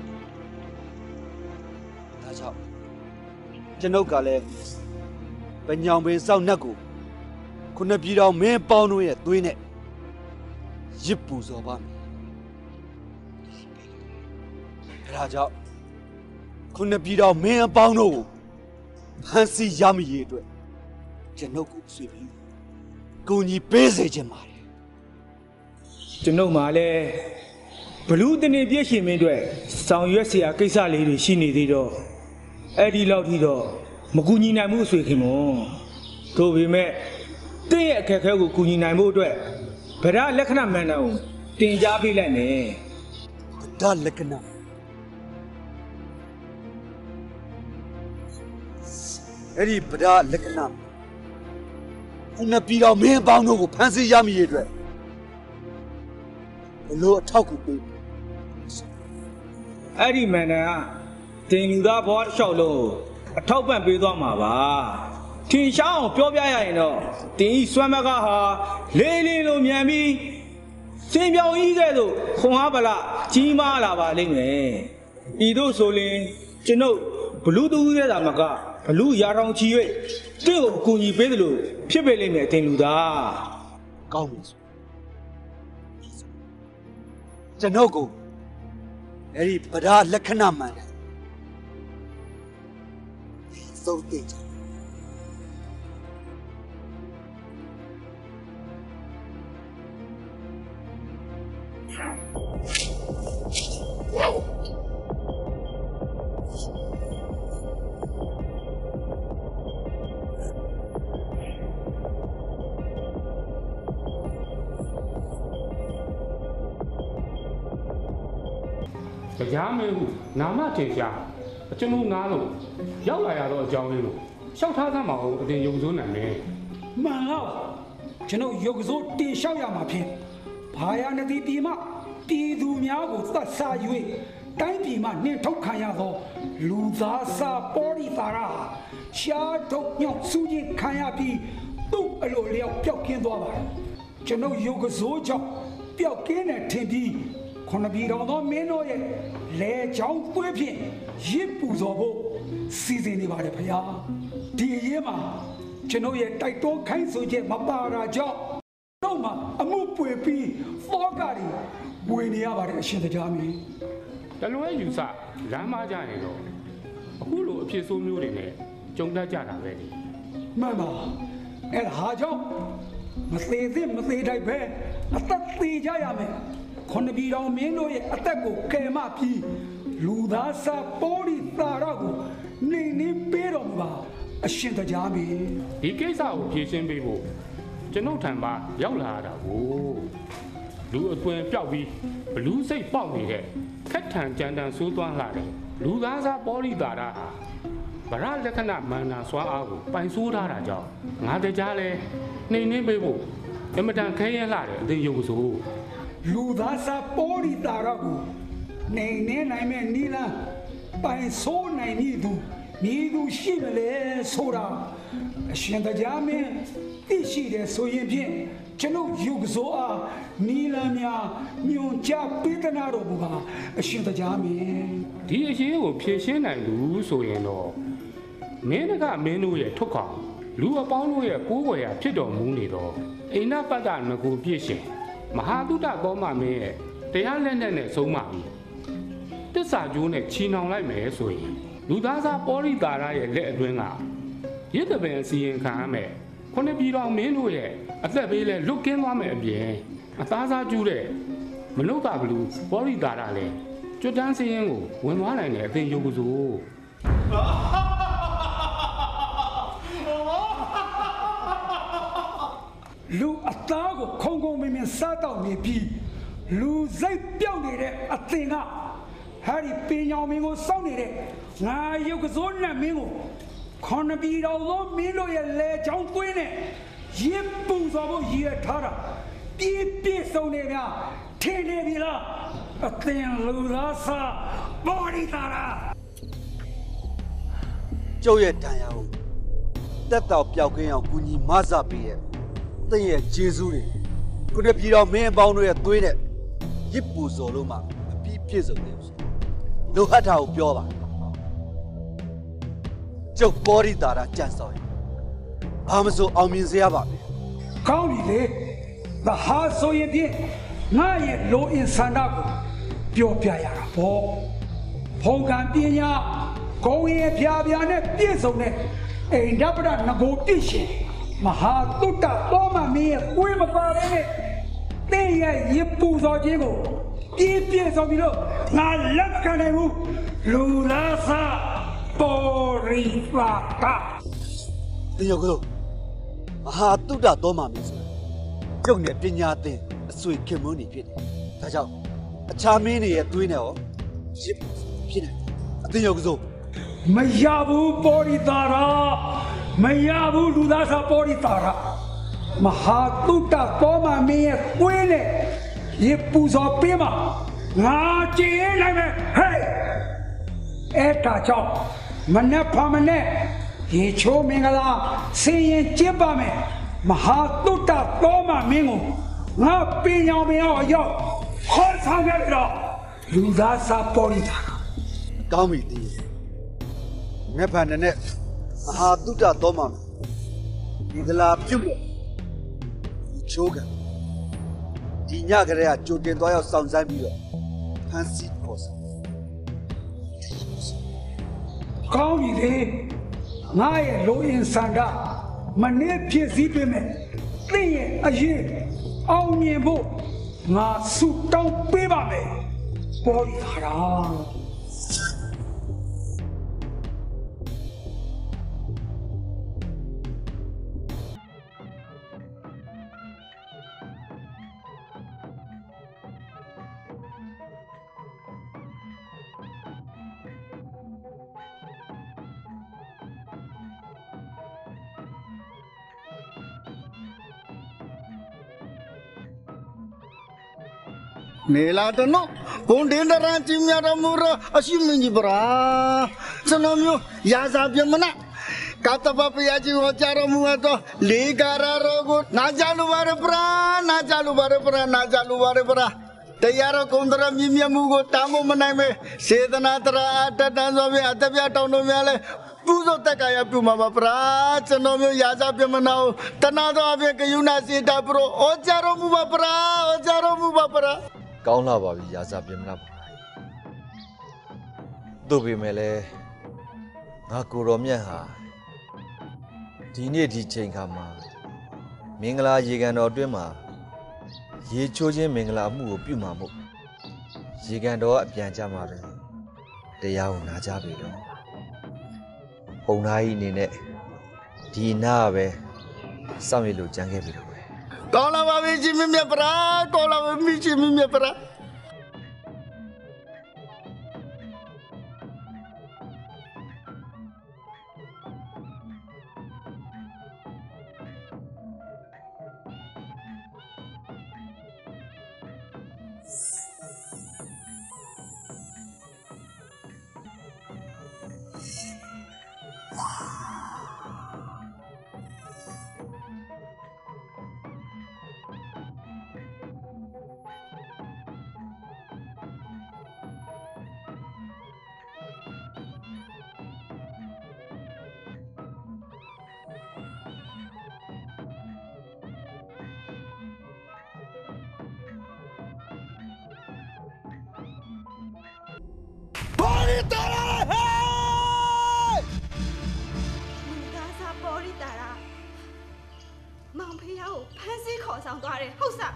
大家，真的搞嘞，本娘们上那个，可能比较没帮助也对呢，一步走吧。大家，可能比较没帮助，还是也没也对。真的够水平，够你白菜钱嘛的。 真的嘛嘞，不如等你别前面对，上月时啊，给啥来的心里的着，爱的老的着，没顾你那么水平么？各位们，等下开开个顾你那么对，不然来看他们那，店家赔来呢。 不打来看那。 အဲ့ဒီဗဒါလက္ခဏာခုနပြည်တော်မင်းပေါင်းတို့ကိုဖမ်းဆီးရမိရတဲ့ဘလို့အထောက်ကူပေးအဲ့ဒီမန်တန်ကတင်လူသားဘွားတစ်လျှောက်လုံးအထောက်ပံ့ပေးသွားမှာပါထင်ရှားအောင်ပြောပြရရင်တော့တင်ဤစွမ်းမကဟာလေးလေးလိုမြန်ပြီးစင်ပြောင်ကြီးကဲ့သို့ခွန်အားပလကြီးမားလာပါလိမ့်မယ်ဤသို့ဆိုရင်ကျွန်ုပ်ဘလူးတူးရဲတာမကဘလူးရာထောင်ချီ၍တင့်ကိုအကူအညီပေးသလိုဖြစ်ပေလိမ့်မယ်တင်လူသားကောင်းပြီဆိုကျွန်ုပ်ကိုအဲ့ဒီဗဒါလက္ခဏာမှန်တယ်သုံးတင်ကြားမင်းဟုနာမထင်ရှားကျွန်တော်နားလို့ရောက်လာရတော့အကြောင်းလေးလို့ရှောက်ထားသမှာဟုတ်အတင်ယုံစိုးနိုင်မယ်မှန်လားကျွန်တော်ယုံစိုးတင်လျှောက်ရမှာဖြစ်ဘာယာနတိပြည်မှပြည်သူများကိုသတ်စား၍တိုင်းပြည်မှနှင်ထုတ်ခံရသောလူသားစာပေါ်ဒီသာရာရှားထုတ်ညောက်စူးခြင်းခံရပြီးသူ့အလိုလျောက်ပျောက်ကင်းသွားပါတယ်ကျွန်တော်ယုံစိုးကြောင့်ပျောက်ကင်းတဲ့ထင်ပြီးခုနပြည်တော်သောမင်းတို့ရဲ့လေချောင်းသွေးဖြင့်ရစ်ပူဇော်ဖို့စီစဉ်နေပါတယ်ဖေဟာဒီအရေးမှာကျွန်တော်ရဲ့တိုက်တွန်းခိုင်းဆိုချက်မပါတာကြောင့်တော့မှအမှုပွေပြီးဖောကားတွေဝင်နေရပါတယ်အရှင်တရားမင်းတလွဲယူဆလမ်းမကြရင်တော့အခုလိုအဖြစ်ဆိုးမျိုးတွေနဲ့ကြုံတတ်ကြတာပဲလေမှန်ပါအဲ့ဒါကြောင့်မသေးသေးမသေးတိုက်ပဲအသက်သေးကြရမယ်ခုနပြည်တော်မင်းတို့ရဲ့အသက်ကိုကယ်မပြီးလူသားစာပေါ်ဒီသာရကိုနေနေပေးတော်မူပါအရှင်တရားမင်းဒီကိစ္စကိုဖြေရှင်းပေးဖို့ကျွန်ုပ်ထံမှာရောက်လာတာကိုလူအသွင်ပျောက်ပြီးဘလူးစိတ်ပေါက်နေတဲ့ခက်ထန်ကြမ်းတမ်းဆိုးသွမ်းလာတဲ့လူသားစာပေါ်ဒီသာရဟာဗရလက္ခဏာမန္နာစွာအားကိုပိုင်ဆိုးထားတာကြောင့်ငါတရားလဲနှိမ်နှင်းပေးဖို့အမတန်ခဲရဲလာတဲ့အသေးယုံစိုးလူသားစာပေါ်ဒီတာရကိုနေနေနိုင်မဲ့နီလာပိုင်ဆိုးနိုင်မည်သူမည်သူရှိမလဲဆိုတာအရှင်တရားမင်းသိရှိတယ်ဆိုရင်ဖြင့်ကျွန်ုပ်ယူကစိုးအားနီလာများညွန်ချပေးသနာတော်မူပါအရှင်တရားမင်းဒီအရေးကိုဖြေရှင်းနိုင်လူဆိုရင်တော့မင်းကမင်းတို့ရဲ့ထုတ်ခေါင်လူအပေါင်းတို့ရဲ့ကိုးကွယ်ရာဖြစ်တော်မူနေတော့အိန္ဒပတ္တငကိုပြည့်ရှင်မဟာတုဒ္ဒသောမမင်းရဲ့တရားလက်နက်နဲ့ဆုံးမပြီးတစ္ဆာကျိုးနဲ့ချီနှောင်လိုက်မယ်ဆိုရင်လူသားစားပေါ်ရိတာရရဲ့လက်အတွင်းကရစ်တပင်စီရင်ခံရမယ်ခုနှစ်ပြည်တော်မင်းတို့ရဲ့အသက်ပေးလဲလွတ်ကင်းသွားမယ်အပြင်အသားစားကျူးတဲ့မနုဿဘလူပေါ်ရိတာရလဲကျွတ်တန်းစီရင်ကိုဝင်သွားနိုင်တဲ့အသင်ယုံကြစို့လူအသားကိုခုံခုံမင်းမင်းစားတော့နေပြီးလူစိတ်ပြောက်နေတဲ့အသင်ကဟာဒီပင်ညောင်မင်းကိုစောင့်နေတဲ့ငါရုပ်ကစိုးနဲ့မင်းကိုခေါနပြည်တော်သောမင်းတို့ရဲ့လေချောင်းသွင်းနဲ့ရစ်ပူစော်ဖို့ရည်ရထားတာပြည့်ပြည့်စုံနေများထင်နေပြီလားအသင်လူသားစားပေါ်ရီတာရာကျုပ်ရဲ့တန်ရာကိုတက်တော်ပျောက်ကင်းအောင်ကူညီမဆပေးရဲ့သင်ရဲ့ဂျေဇုတွေခုနှစ်ပြည်တော်မင်းအပေါင်းတို့ရဲ့သွေးနဲ့ရစ်ပူစော်လို့မှအပြီးပြည့်စုံနေပြီလိုဟတ်တာကိုပြောပါကျုပ်ပေါ်ရီတာရာကြံ့ဆောင်ရင်ဘာမဆိုအောင်မြင်စေရပါမယ်ကောင်းပြီလေဒါဟာဆိုရင်ဖြင့်ငါရဲ့လိုအင်ဆန္ဒကိုပြောပြရတာပေါ့ဖုန်ကံပညာဂုံရဲ့ဖြာဖြာနဲ့ပြည့်စုံတဲ့အိန္ဒပဒငကိုတိရှင်မဟာတုတ္တသောမမင်းရဲ့ကိုယ်မပါတဲ့နဲ့တဲ့ရဲ့ရစ်ပူစော်ခြင်းကိုပြည့်ပြည့်စုံပြီးတော့ငါလက်ခံနိုင်ဘူးလူလာစာပေါ်ရီပါတာတင်ရောက်လို့မဟာတုတ္တသောမမင်းဆိုကျုပ်နဲ့ပညာသင်အဆွေခင်မွန်းနေဖြစ်တယ်ဒါကြောင့်အခြားမင်းတွေရဲ့သွေးနဲ့ရောရစ်ဖြစ်တယ်အတင်ရောက်စို့မရဘူးပေါ်ရီတာရာမရဘူးလူသားစားပေါ်ဒီတာရမဟာတုတ္တတော်မမင်းရဲ့ကွင်းနဲ့ရေပူဇော်ပေးမှာငါကြည်လိုက်မယ်ဟေးအဲ့ဒါကြောင့်မနဲ့ဖမနဲ့ရေချိုးမင်္ဂလာဆင်းရင်ကျင့်ပါမယ်မဟာတုတ္တတော်မမင်းကိုငါပင်ရောင်ပင်ရောရောက်ခေါ်ဆောင်ခဲ့ပြီတော့လူသားစားပေါ်ဒီတာကောင်းပြီတည်ငါဖန်နဲ့မဟာတုတ္တတော်မှာဒီသလားပြုတ်လို့ဒီချိုးကဒီညကလေးကကြိုတင်သွားရောက်စောင့်ဆိုင်ပြီးတော့ဖန်စီခေါ်ဆောင်ကောင်းပြီလေငါရဲ့လိုအင်ဆန္ဒမနေ့ဖြစ်စည်းပေးမယ်သင်ရဲ့အရေးအောင်မြင်ဖို့ငါဆုတောင်းပေးပါမယ်ပေါ်ဒီဟာရာနေလာတနောဘုံတင်တရန်ချင်းများတော်မူရအရှိမင်းကြီးပရာကျွန်တော်မျိုးရာဇာပြမနာကတပပယကြီးဟောကြားတော်မူသောလေကာရရောကိုနာကြလူပါရပရာနာကြလူပါရပရာနာကြလူပါရပရာတရားတော်ကုံတရမြင့်မြတ်မှုကိုတားမမနိုင်ပဲစေတနာတရာအတတန်သောဖြင့်အတပြတောင်းတော်များလဲပူဇော်တက်ကာယပြုမှာပါပရာကျွန်တော်မျိုးရာဇာပြမနာကိုတနာတော်အဖြစ်ဂယုဏစေတာပရောဩကြတော်မူပါပရာဩကြတော်မူပါပရာကောင်းလာပါပြီရာဇာပြင်မနာပါတို့ပေမဲ့လဲငါကိုတော်မြတ်ဟာဒီနေ့ဒီချိန်ခါမှာမင်္ဂလာရေကန်တော်အတွင်းမှာရေချိုးခြင်းမင်္ဂလာမှုကိုပြုမှာမို့ရေကန်တော်အပြန်ကြမှာပဲတရားကိုနာကြပြီတော့ပုံသားကြီးအနေနဲ့ဒီနာပဲစောင့်ရလို့ကြံခဲ့ပြီတော့ကောလာပါပြီချင်းမြတ်ပရာကောလာပါပြီချင်းမြတ်ပရာဆောင်သွားတယ်ဟုတ်စား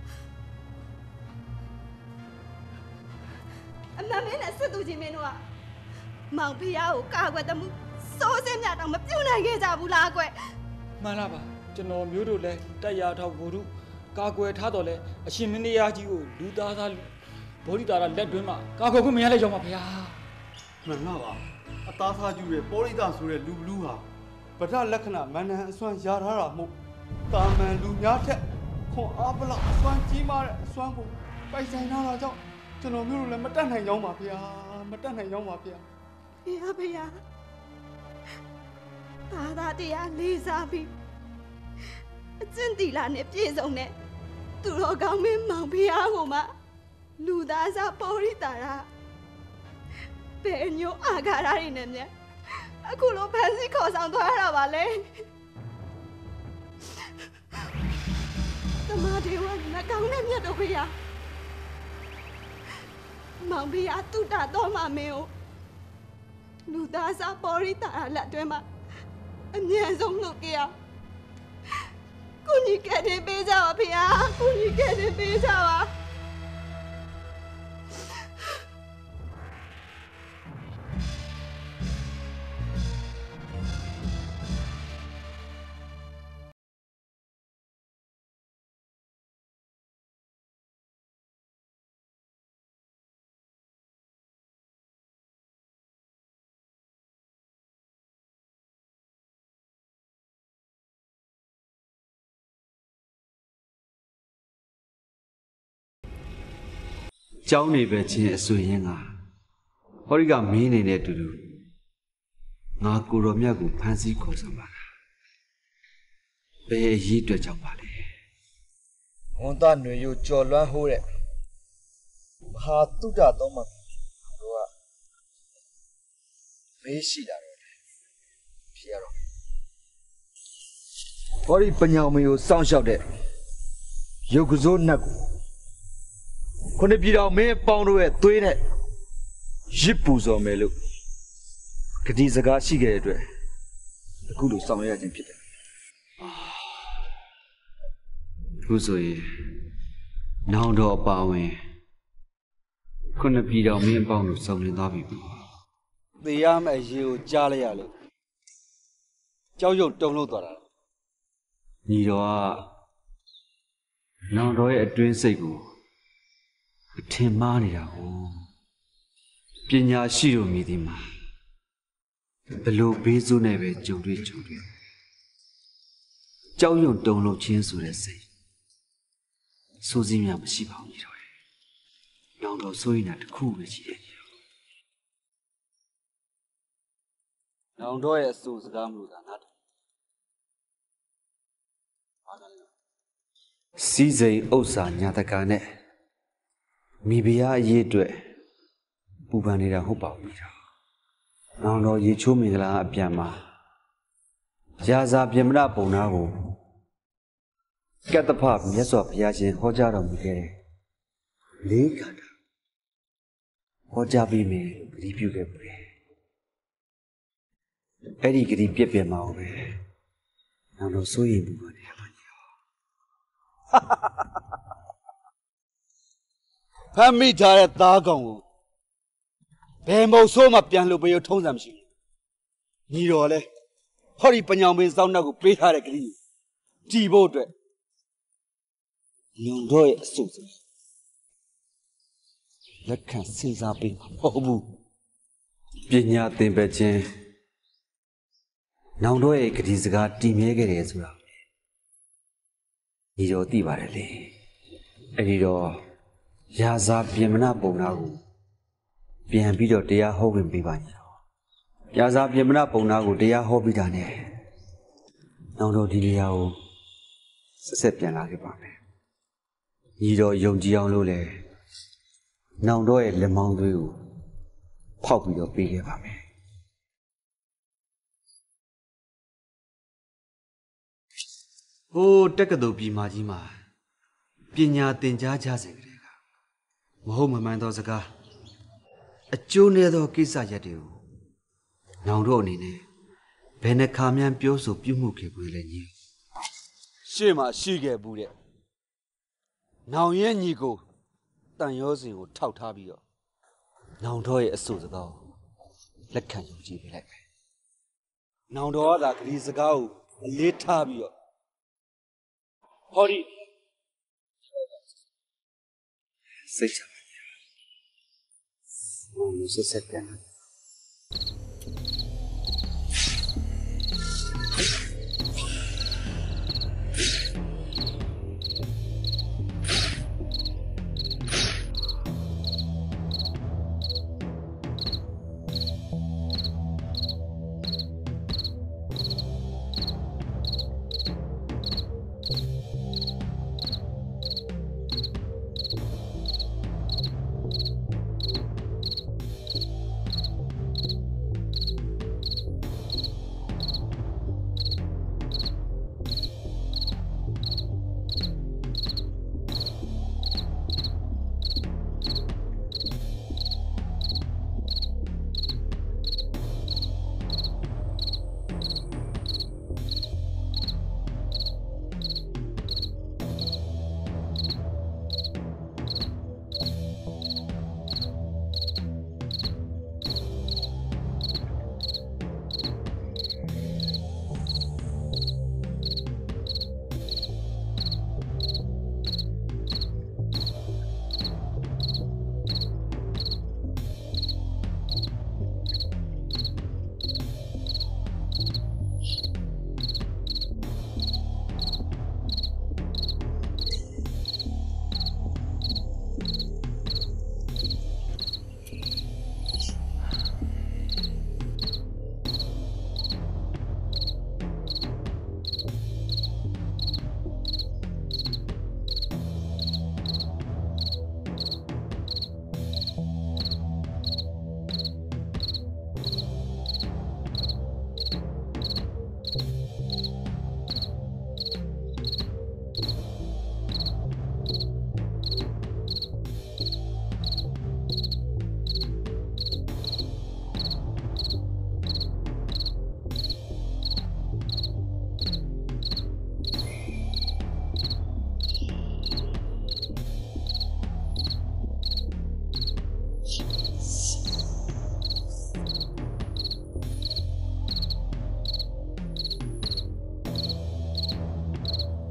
အမမင်းနဲ့စစ်သူချင်းမင်းတို့ကမောင်ဖျားကိုကာကွယ်တမှုစိုးစင်းမြတော့မပြုတ်နိုင်ခဲ့ကြဘူးလားကွမှန်လားပါကျွန်တော်မျိုးတို့လည်းတက်ရထောက်ဘိုလ်တို့ကာကွယ်ထားတော့လဲအရှင်မင်းတရားကြီးကိုလူသားသားဗောဓိတာရလက်တွင်းမှာကာကွယ်ခွင့်မရလိုက်ကြောင်းပါဗျာမှန်လားပါအသားစားကျူတဲ့ပေါရိတာဆိုတဲ့လူဘလူးဟာဗဒလက္ခဏာမန္တန်အစွမ်းရထားတာမို့တာမန်လူများထက်ခွန်အားပလောက်အစွမ်းကြီးမားတဲ့အစွမ်းကိုပိုက်ဆိုင်ထားတာကြောင့်ကျွန်တော်မျိုးတို့လည်းမတတ်နိုင်ကြောင်းပါဗျာမတတ်နိုင်ကြောင်းပါဗျာဖေဟာဖေဟာသာသာတရားလေးစားပြီးအကျင့်တီလာနဲ့ပြည့်စုံတဲ့သူတော်ကောင်းမင်းမောင်ဖေဟာကိုမှလူသားစားပေါရိတာရဘယ်ညိုအာဃာရတွေနဲ့မြတ်အခုလိုဖန်စီခေါ်ဆောင်သွားရတာပါလေတမဒေဝနှကောင်းနဲ့မြတ်တို့ဖေဟာမောင်ဖေဟာတုတ္တတော်မမင်းကိုလူသားစားပေါရိတာရလက်တွဲမှာအမြန်ဆုံးလုပ်ကြရကိုကြီးကဲတင်ပေးကြပါဖေဟာကိုကြီးကဲတင်ပေးကြပါကျောင်းနေပဲချင်းအဆွေရင်ကဟောဒီကမင်းနေတဲ့အတူတူငါကိုတော်မြတ်ကိုဖမ်းဆီးခေါ်ဆောင်ပါလားဘယ်အရေးအတွက်ကြောင့်ပါလဲဝန်သားຫນွေရိုးကြော်လွမ်းဟိုးတဲ့မဟာတုဒ္ဒတော်မှာတို့ကမေးရှိတာတော့ဖြေရတော့ဟောဒီပညာမင်းကိုစောင့်ရှောက်တဲ့ရုပ်ကစိုးနတ်ကိုခုနှစ်ပြည်တော်မင်းပေါင်းတို့ရဲ့သွေးနဲ့ရစ်ပူစော်မယ်လို့ဂတိစကားရှိခဲ့တဲ့အတွက်အခုလိုဆောင်ရွက်ရခြင်းဖြစ်တယ်ခုဆိုရင်နောင်တော်အပါဝင်ခုနှစ်ပြည်တော်မင်းပေါင်းတို့စုံလင်သွားပြီပေါ့သေရမယ့်အရေးကိုကြားလိုက်ရလို့ကြောက်ရွံ့တုန်လှုပ်သွားတာညီတော်ကနောင်တော်ရဲ့အတွင်းစိတ်ကိုအထင်မှားနေတာကိုပညာရှိတို့မြည်သည်မှာဘလို့ဘေးစိုးနဲ့ပဲကြုံတွေ့ကြုံတွေ့ကြောက်ရွံ့တုန်လှုပ်ခြင်းဆိုတဲ့စိတ်စိုးစည်းများမရှိပါဘူးညီတော်ရဲ့နောင်တော်စိုးရင်တာတစ်ခုပဲရှိတယ်ညီတော်နောင်တော်ရဲ့အဆိုစကားမျိုးသာနားစီးစိမ်ဥစ္စာညာတကာနဲ့မိဖုရားအရေးအတွက်ပူပန်နေတာဟုတ်ပါဘူး။နောင်တော်ရေချိုးမင်္ဂလာအပြန်မှာရာဇာပြမရပုံနာကိုကတ္တဖမြတ်စွာဘုရားရှင်ဟောကြားတော်မူခဲ့တဲ့လေးခါတာဟောကြားပြီးမယ်ဂရုပြုခဲ့ပြီ။အဲ့ဒီဂရုပြည့်ပြည့်မအောင်ပဲနောင်တော်စိုးရင်ပူပန်နေတာပါညီတော်ဖမ်းမိထားတဲ့သားကောင်ကိုဘယ်မုံဆိုးမှပြန်လို့ပေးရထုံးစံမရှိဘူးညီတော်လဲဟောဒီပညာမင်းစောင်းနှက်ကိုပေးထားတဲ့ကလေးကြည်ဖို့အတွက်ညုံတော့ရဲ့အဆုတ်စလက်ခံစဉ်းစားပေးမှာမဟုတ်ဘူးပညာသင်ပေးခြင်းနောင်တော့ရဲ့ဂတိစကားတည်မြဲခဲ့တယ်ဆိုတာညီတော်သိပါတယ်လေအဲ့ဒီတော့ရာဇာပြင်မနာပုံနာကိုပြန်ပြီးတော့တရားဟောဝင်ပေးပါညီတော်ရာဇာပြင်မနာပုံနာကိုတရားဟောပြီးတာနဲ့နောင်တော်ဒီနေရာကိုဆက်ဆက်ပြန်လာခဲ့ပါမယ်ညီတော်ယုံကြည်အောင်လို့လေနောင်တော်ရဲ့လက်မောင်းသွေးကိုဖောက်ပြီးတော့ပေးခဲ့ပါမယ်ဟိုတက္ကသိုလ်ပြည်မကြီးမှာပညာသင်ကြားကြစဉ်ကလေးကမဟုတ်မမှန်သောစကားအကျိုးနည်းသောကိစ္စရပ်တွေကိုနောင်တို့အနေနဲ့ဘယ်နှခါမှပြောဆိုပြုမှုခဲ့ဘူးလဲညီရှေ့မှာရှိခဲ့ဘူးတဲ့နောင်ရဲ့ညီကိုတန်ရောစင်ကိုထောက်ထားပြီးတော့နောင်တော်ရဲ့အဆိုစကားကိုလက်ခံယူကြည့်ပေးလိုက်ပဲနောင်တော်ကသာဂရီစကားကိုအလေးထားပြီးတော့ဟောဒီစိတ်ချပါညာမောင်ဆက်ဆက်ပြန်လာ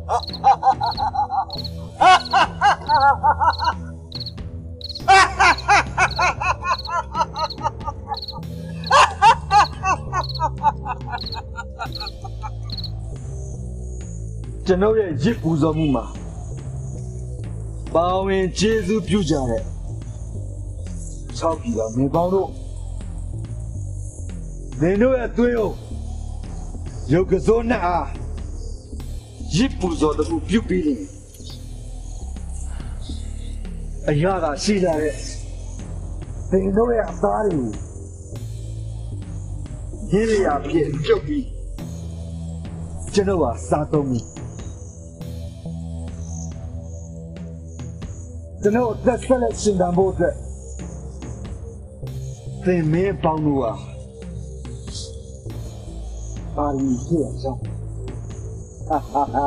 ကျွန်တော်ရဲ့ရစ်ပူဇော်မှုမှာပါဝင်ကျေးဇူးပြုကြတဲ့၆ပြည်ကမင်းပေါင်းတို့နင်တို့ရဲ့သွေးကိုရုပ်ကစိုးနဲ့အားရစ်ပူဇော်မှုပြုပြီးရင်အရာကရှိလာတဲ့သင်တို့ရဲ့အသားတွေကိုရင်းရပြည့်ပြုတ်ပြီးကျွန်တော်ကစားသုံးပြီးကျွန်တော်သက်သက်နဲ့ရှင်တန်ဖို့အတွက်သင်မင်းပေါင်းလို့ဟာပါရီဖြစ်အောင်ဟာဟာဟာ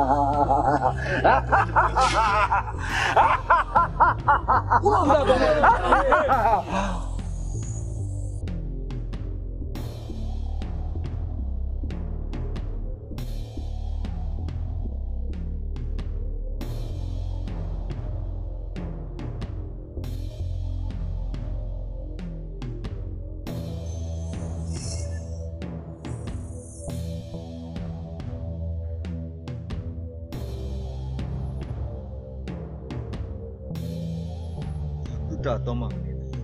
ဟာတာတော့မှ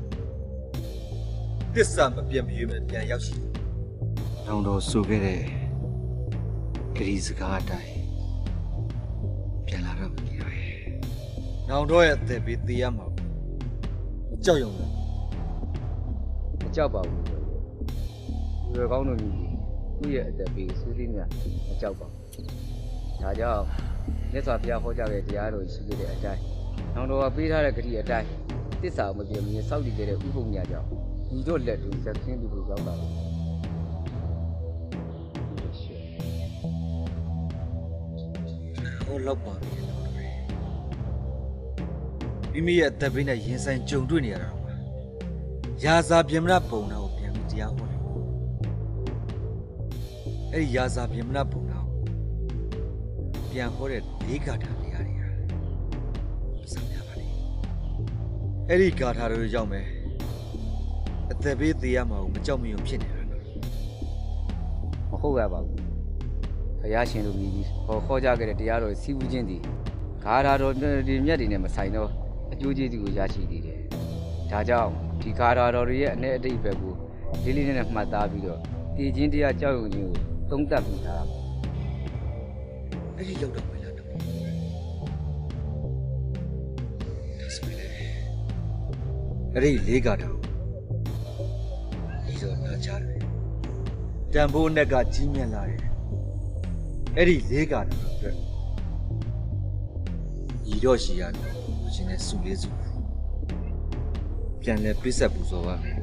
တစ္ဆာမပြတ်မရွေးမဲ့ပြန်ရောက်ရှိ။နောင်တော်ဆိုခဲ့တဲ့ဂရီစကားအတိုင်းပြန်လာတော့မကြည့်ရရဲ့။နောင်တော်ရဲ့အသက်ပေးသေးရမှာ။ကြောက်ရွံ့လား။မကြောက်ပါဘူး။လူရကောင်းတို့ကြီးသူ့ရဲ့အသက်ပေးစူးလေးများမကြောက်ပါဘူး။ဒါကြောင့်မြတ်စွာဘုရားဟောကြားတဲ့တရားတော်ရှိခဲ့တဲ့အတိုင်းနောင်တော်ကပေးထားတဲ့ဂရီအတိုင်းတစ္ဆာမပြေမင်းစောက်တည်ခဲ့တဲ့ဥပုံညာကြောင့်ညီတို့လက်တူဇက်ခင်းလူကိုရောက်လာတယ်။ဟောလောက်ပါပြီ။မိမိရဲ့အသက်ဘေးနဲ့ရင်ဆိုင်ကြုံတွေ့နေရတာပါ။ရာဇာပြမနာပုံနာကိုပြန်ပြီးတရားဟောတယ်။အဲ့ဒီရာဇာပြမနာပုံနာကိုပြန်ဟောတဲ့၄ဂါထာတရားတွေဟာစံပြပါလေ။အဲ့ဒီဂါထာတွေရောက်မယ်အသက်ဘေးသေးရမှာကိုမကြောက်မရွံ့ဖြစ်နေတာနော်မဟုတ်ရပါဘူးဘုရားရှင်တို့မြည်ပြီးဟောခေါ်ကြခဲ့တဲ့တရားတော်စီးပူးခြင်းသည်ဂါထာတော်ဒီမြတ်တွေနဲ့မဆိုင်တော့အကျိုးကျေးဇူးကိုရရှိနေတယ်ဒါကြောင့်ဒီဂါထာတော်တွေရဲ့အ내အတိတ်ဘက်ကိုလေးလေးနက်နက်မှတ်သားပြီးတော့တည်ခြင်းတရားကြောက်ရွံ့ခြင်းကိုသုံးသပ်ပြီးသားအဲ့ဒီလောက်တော့မလားတော့အဲ့ဒီလေးဂါထာဒီတော့နားချတယ်တန်ဖိုးနဲ့ကကြီးမြတ်လာတယ်အဲ့ဒီလေးဂါထာအတွက်ညီတော့ရှိရတယ်ကိုချင်းနဲ့စုလေးစုပြန်လဲပြည့်ဆက်ပူဇော်ပါမယ်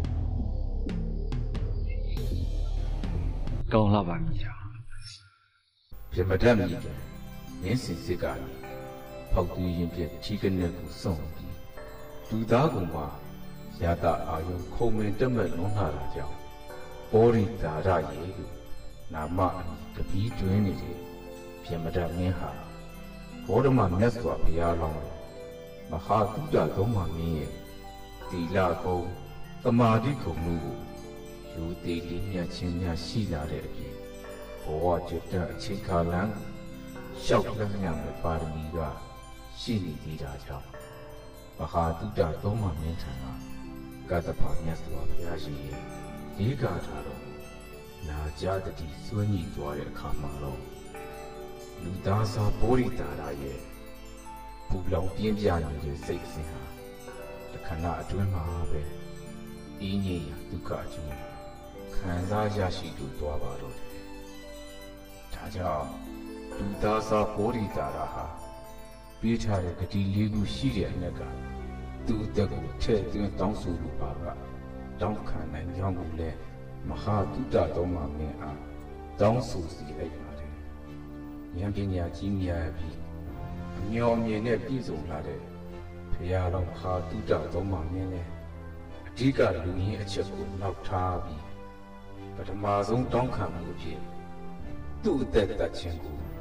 ကောင်းလာပါမည်ကြာပြမတတ်မီကနင်းစင်စစ်ကဖောက်သူရင်ပြက်ချီကနေကိုစုံပြီးလူသားကောင်မှာရတာအာယုခုံမင်တက်မဲ့လွန်လာတာကြောင့်ဘောရိသာရရေလို့နာမတပီးတွင်နေတယ်ပြမတတ်မင်းဟာဘောဓမမြတ်စွာဘုရားလောင်းမဟာသုတသုံးပါမင်းရဲ့တီလာကုံသမာဓိခုံမှုကိုယူသေးလေးမြတ်ချင်းများရှိလာတဲ့အပြင်ဘဝကျွတ်တဲ့အချိန်ကာလန်ရှောက်လန်းရမယ့်ပါရမီကရှိနေသေးတာကြောင့်မဟာသုတသုံးပါမင်းထံကကတ္တဖာမြတ်စွာဘုရားရှင်ရဲ့ဒီကာထာတော့နာကြတတိစွန့်ညှိသွားတဲ့အခါမှာတော့လူသားစားဘောရိတာရရဲ့ပူလောင်ပြင်းပြနေတဲ့စိတ်အစဉ်ဟာတခဏအတွင်းမှာပဲအင်းကြီးရာဒုက္ခအကျိုးခံစားရရှိသူသွားပါတော့တယ်။ဒါကြောင့်လူသားစားဘောရိတာရဟာပေးထားတဲ့ဂတိလေးခုရှိတဲ့အနက်ကသူ့အသက်ကိုထည့်သွင်းတောင်းဆိုလိုပါကတောင်းခံနိုင်ကြောင်းကိုလည်းမဟာတုတ္တတော်မှာမင်းအားတောင်းဆိုစီလိုက်ပါတယ်။ဉာဏ်ပညာကြီးမြတ်ပြီးအမျော်မြင်နဲ့ပြည့်စုံလာတဲ့ဘုရားတော်မဟာတုတ္တတော်မှာမင်းလည်းအဓိကလူရင်းအချက်ကိုနောက်ထားပြီးပထမဆုံးတောင်းခံမှုအဖြစ်သူ့အသက်သက်ခြင်းကိုရ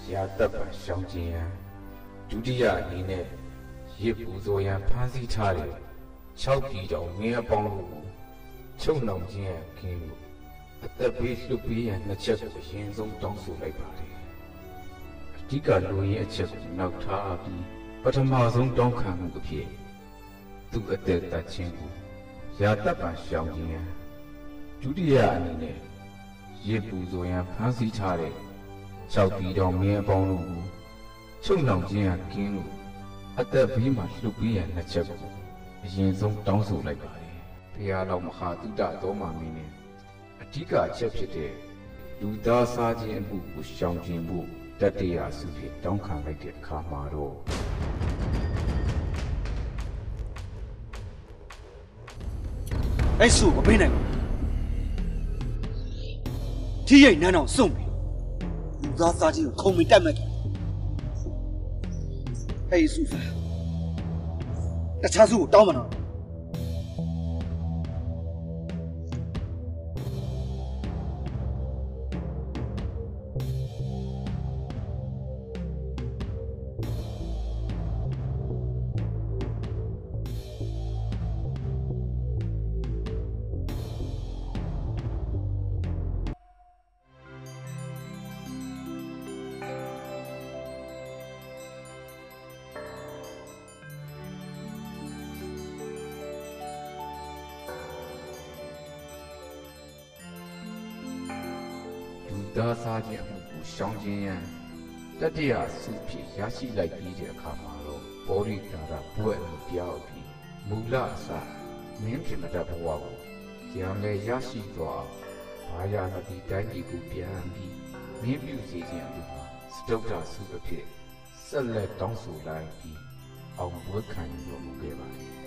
ရာတပ်ပံရှောင်ကျင်ရန်ဒုတိယအနေနဲ့ရစ်ပူဇော်ရန်ဖမ်းဆီးထားတဲ့၆ပြည်တော်မင်းအပေါင်းတို့ကိုချုပ်နှောင်ခြင်းရန်ခင်းလို့အသက်ပေးလွတ်ပေးရန်နှစ်ချက်ကိုအရင်ဆုံးတောင်းဆိုလိုက်ပါတယ်အဓိကလူရင်းအချက်ကိုနောက်ထားပြီးပထမဆုံးတောင်းခံမှုအဖြစ်သူ့အသက်တချင်းကိုရာတပ်ပံရှောင်ကျင်ရန်ဒုတိယအနေနဲ့ရစ်ပူဇော်ရန်ဖမ်းဆီးထားတဲ့၆ပြည်တော်မင်းအပေါင်းတို့ကိုချုပ်နှောင်ခြင်းရန်ခင်းလို့အသက်ဘေးမှာလှုပ်ပေးရန်နှစ်ချက်ကိုအရင်ဆုံးတောင်းဆိုလိုက်ပါတယ်။ဘုရားတော်မဟာတုဒ္ဒသောမမင်းနဲ့အဓိကအချက်ဖြစ်တဲ့လူသားစားခြင်းအမှုကိုရှောင်ကျဉ်ဖို့တတ္တရာစုဖြင့်တောင်းခံလိုက်တဲ့အခါမှာတော့အဲ့ဆိုမပေးနိုင်ဘူးထိရိတ်နန်းအောင်စွန့်ပြီလူသားစားခြင်းကိုခုံမီတက်မဲ့တယ်အဲ့စုစားတခြားစုကိုတောင်းမတော့ဒါစားခြင်းအမှုကိုရှောင်ကျဉ်ရန်တတ္တရာစုဖြင့်ရရှိလိုက်ပြီးတဲ့အခါမှာတော့ဘောရိတာရဘွဲ့မှုပြောက်ပြီးမူလအစမင်းဖြစ်မတတ်ဘဝကိုရံလေရရှိသွားဘာယာနတိတိုင်းကြီးကိုပြန်ပြီးမင်းပြုစီခြင်းအမှုမှာစတုတ္ထစုအဖြစ်ဆက်လက်တောင်းဆိုလိုက်ပြီးအောင်ဘွဲ့ခံယူတော်မူခဲ့ပါတယ်